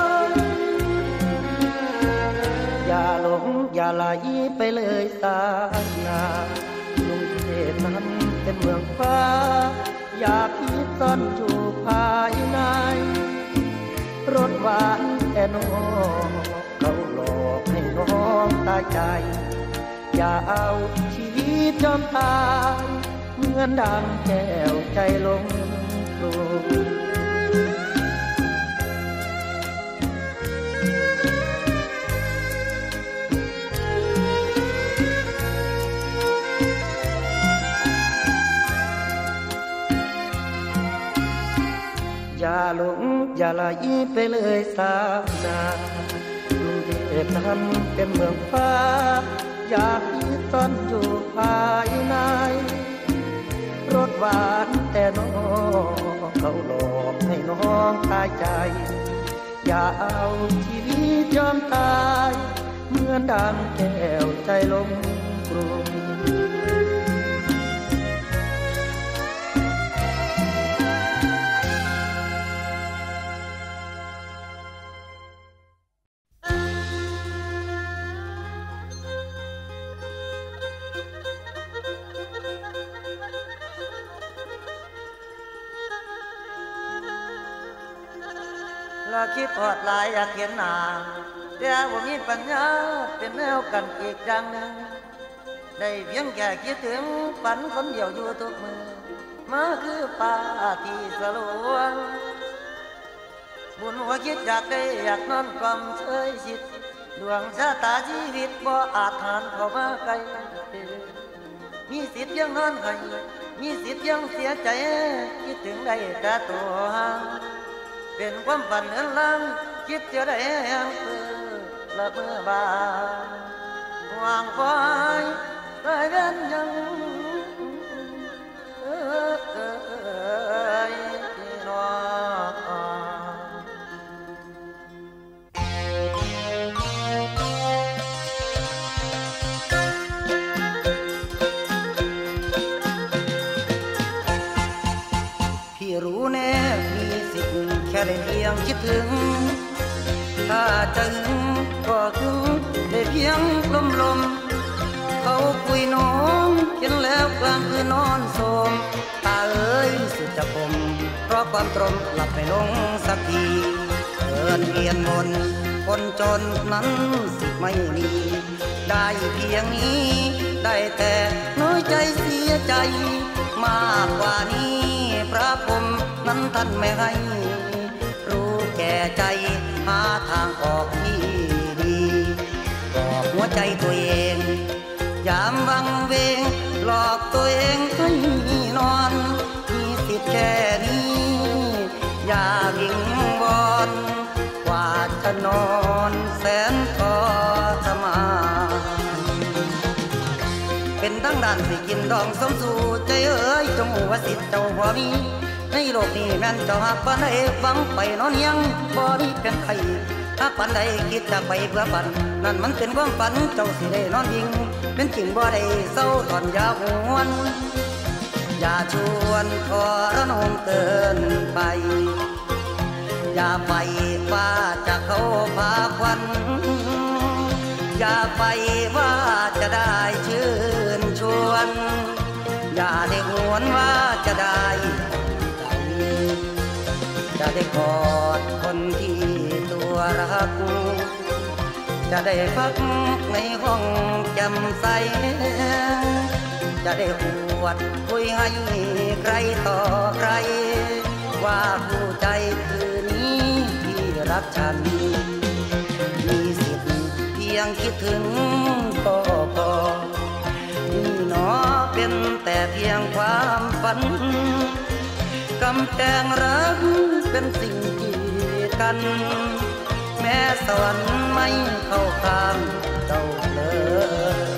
อย่าหลงอย่าไหลไปเลยสายนากรุงเทพนั้นเป็นเมืองฟ้าอย่าคิดซ่อนอยู่ภายในรสหวานแต่น้องเขาหลอกให้น้องตายใจอย่าเอาชีวิตยอมตายเหมือนดังแก้วใจลงกลมอย่าหลงอย่าไหลไปเลยสาวนากรุงเทพนั้นเป็นเมืองฟ้าอย่าคิดซ่อนอยู่ภายในรสหวานแต่น้องเขาหลอกให้น้องตายใจอย่าเอาชีวิตยอมตายเหมือนดังแก้วใจลงกรุงละคิดทอดหลายอยากเห็นหน้าแต่ว่ามีปัญญาเป็นแนวกันอีกอย่างหนึ่งได้เพียงแค่คิดถึงฝันคนเดียวอยู่ทุกมือมาคือป่าที่สลวงบุญหัวคิดอยากได้อยากนอนกลมเชยชิดดวงชะตาชีวิตบ่อาจหันเข้ามาไกลมีสิทธิ์ยังนอนให้มีสิทธิ์ยังเสียใจคิดถึงได้แต่ตัวเป็นความฝันเอินลังคิดจะได้ยังเพื่อละเมื่อบานวางคอยได้เว้นยังเอ้ยน้อพี่รู้แน่มีสิทธิ์แค่ได้เพียงคิดถึงถ้าจะหึงก็ถึงได้เพียงลมลมเขาคุยน้องเห็นแล้วกลางคืนนอนโสมตาเอ้ยสุดจะคมเพราะความตรมหลับไม่ลงสักทีเดินเวียนวนคนจนนั้นสิไม่มีได้เพียงนี้ได้แต่น้อยใจเสียใจมากกว่านี้พระพรหมนั้นท่านไม่ให้รู้แก่ใจหาทางออกที่ดีบอกหัวใจตัวเองยามวังเวงหลอกตัวเองให้นอนมีสิทธิ์แค่นี้อย่าวิงวอนกว่าจะนอนแสนทรมานเป็นทั้งด้านสิกินดองสมสู่ใจเอ๋ยจงหัวสิทธิ์เจ้าบ่มีในโลกนี้แม่นเจ้าหักปานใดหวังไปนอนยังบ่มีเป็นใครถ้าปานใดคิดจะไปเพื่อฝันนั่นมันเป็นความฝันเจ้าสิได้นอนยิงเป็นจริงบ่ได้เศร้าตอนยาหวนอย่าชวนทรนงเกินไปอย่าไปว่าจะเข้าพาควันอย่าไปว่าจะได้ชื่นชวนอย่าาได้หวนว่าจะได้ใจจะได้กอดคนที่ตัวรักจะได้พักในห้องจำใสจะได้อวดคุยให้ใครต่อใครว่าผู้ใจคืนนี้ที่รักฉันมีสิทธิ์เพียงคิดถึงก็พอนี่หนอเป็นแต่เพียงความฝันกำแพงรักเป็นสิ่งกีดกันแม้สวรรค์ไม่เข้าข้างเจ้าเลย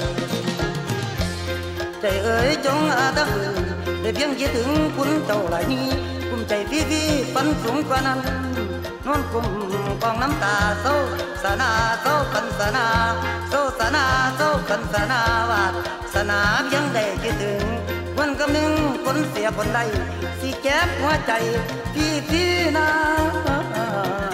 ใจเอ๋ยจงอาตหือได้เพียงคิดถึงคุณเจ้าหลายนี้กุมใจพี่พี่ฝันสูงกว่านั้นนอนกุมกองน้ำตาเศร้าสนาเศร้ากันสนาเศร้าสนาเศร้ากันสนาวาดสนาเพียงได้คิดถึงวันกำนึงคนเสียคนใดสิแจ็บหัวใจพี่พี่นา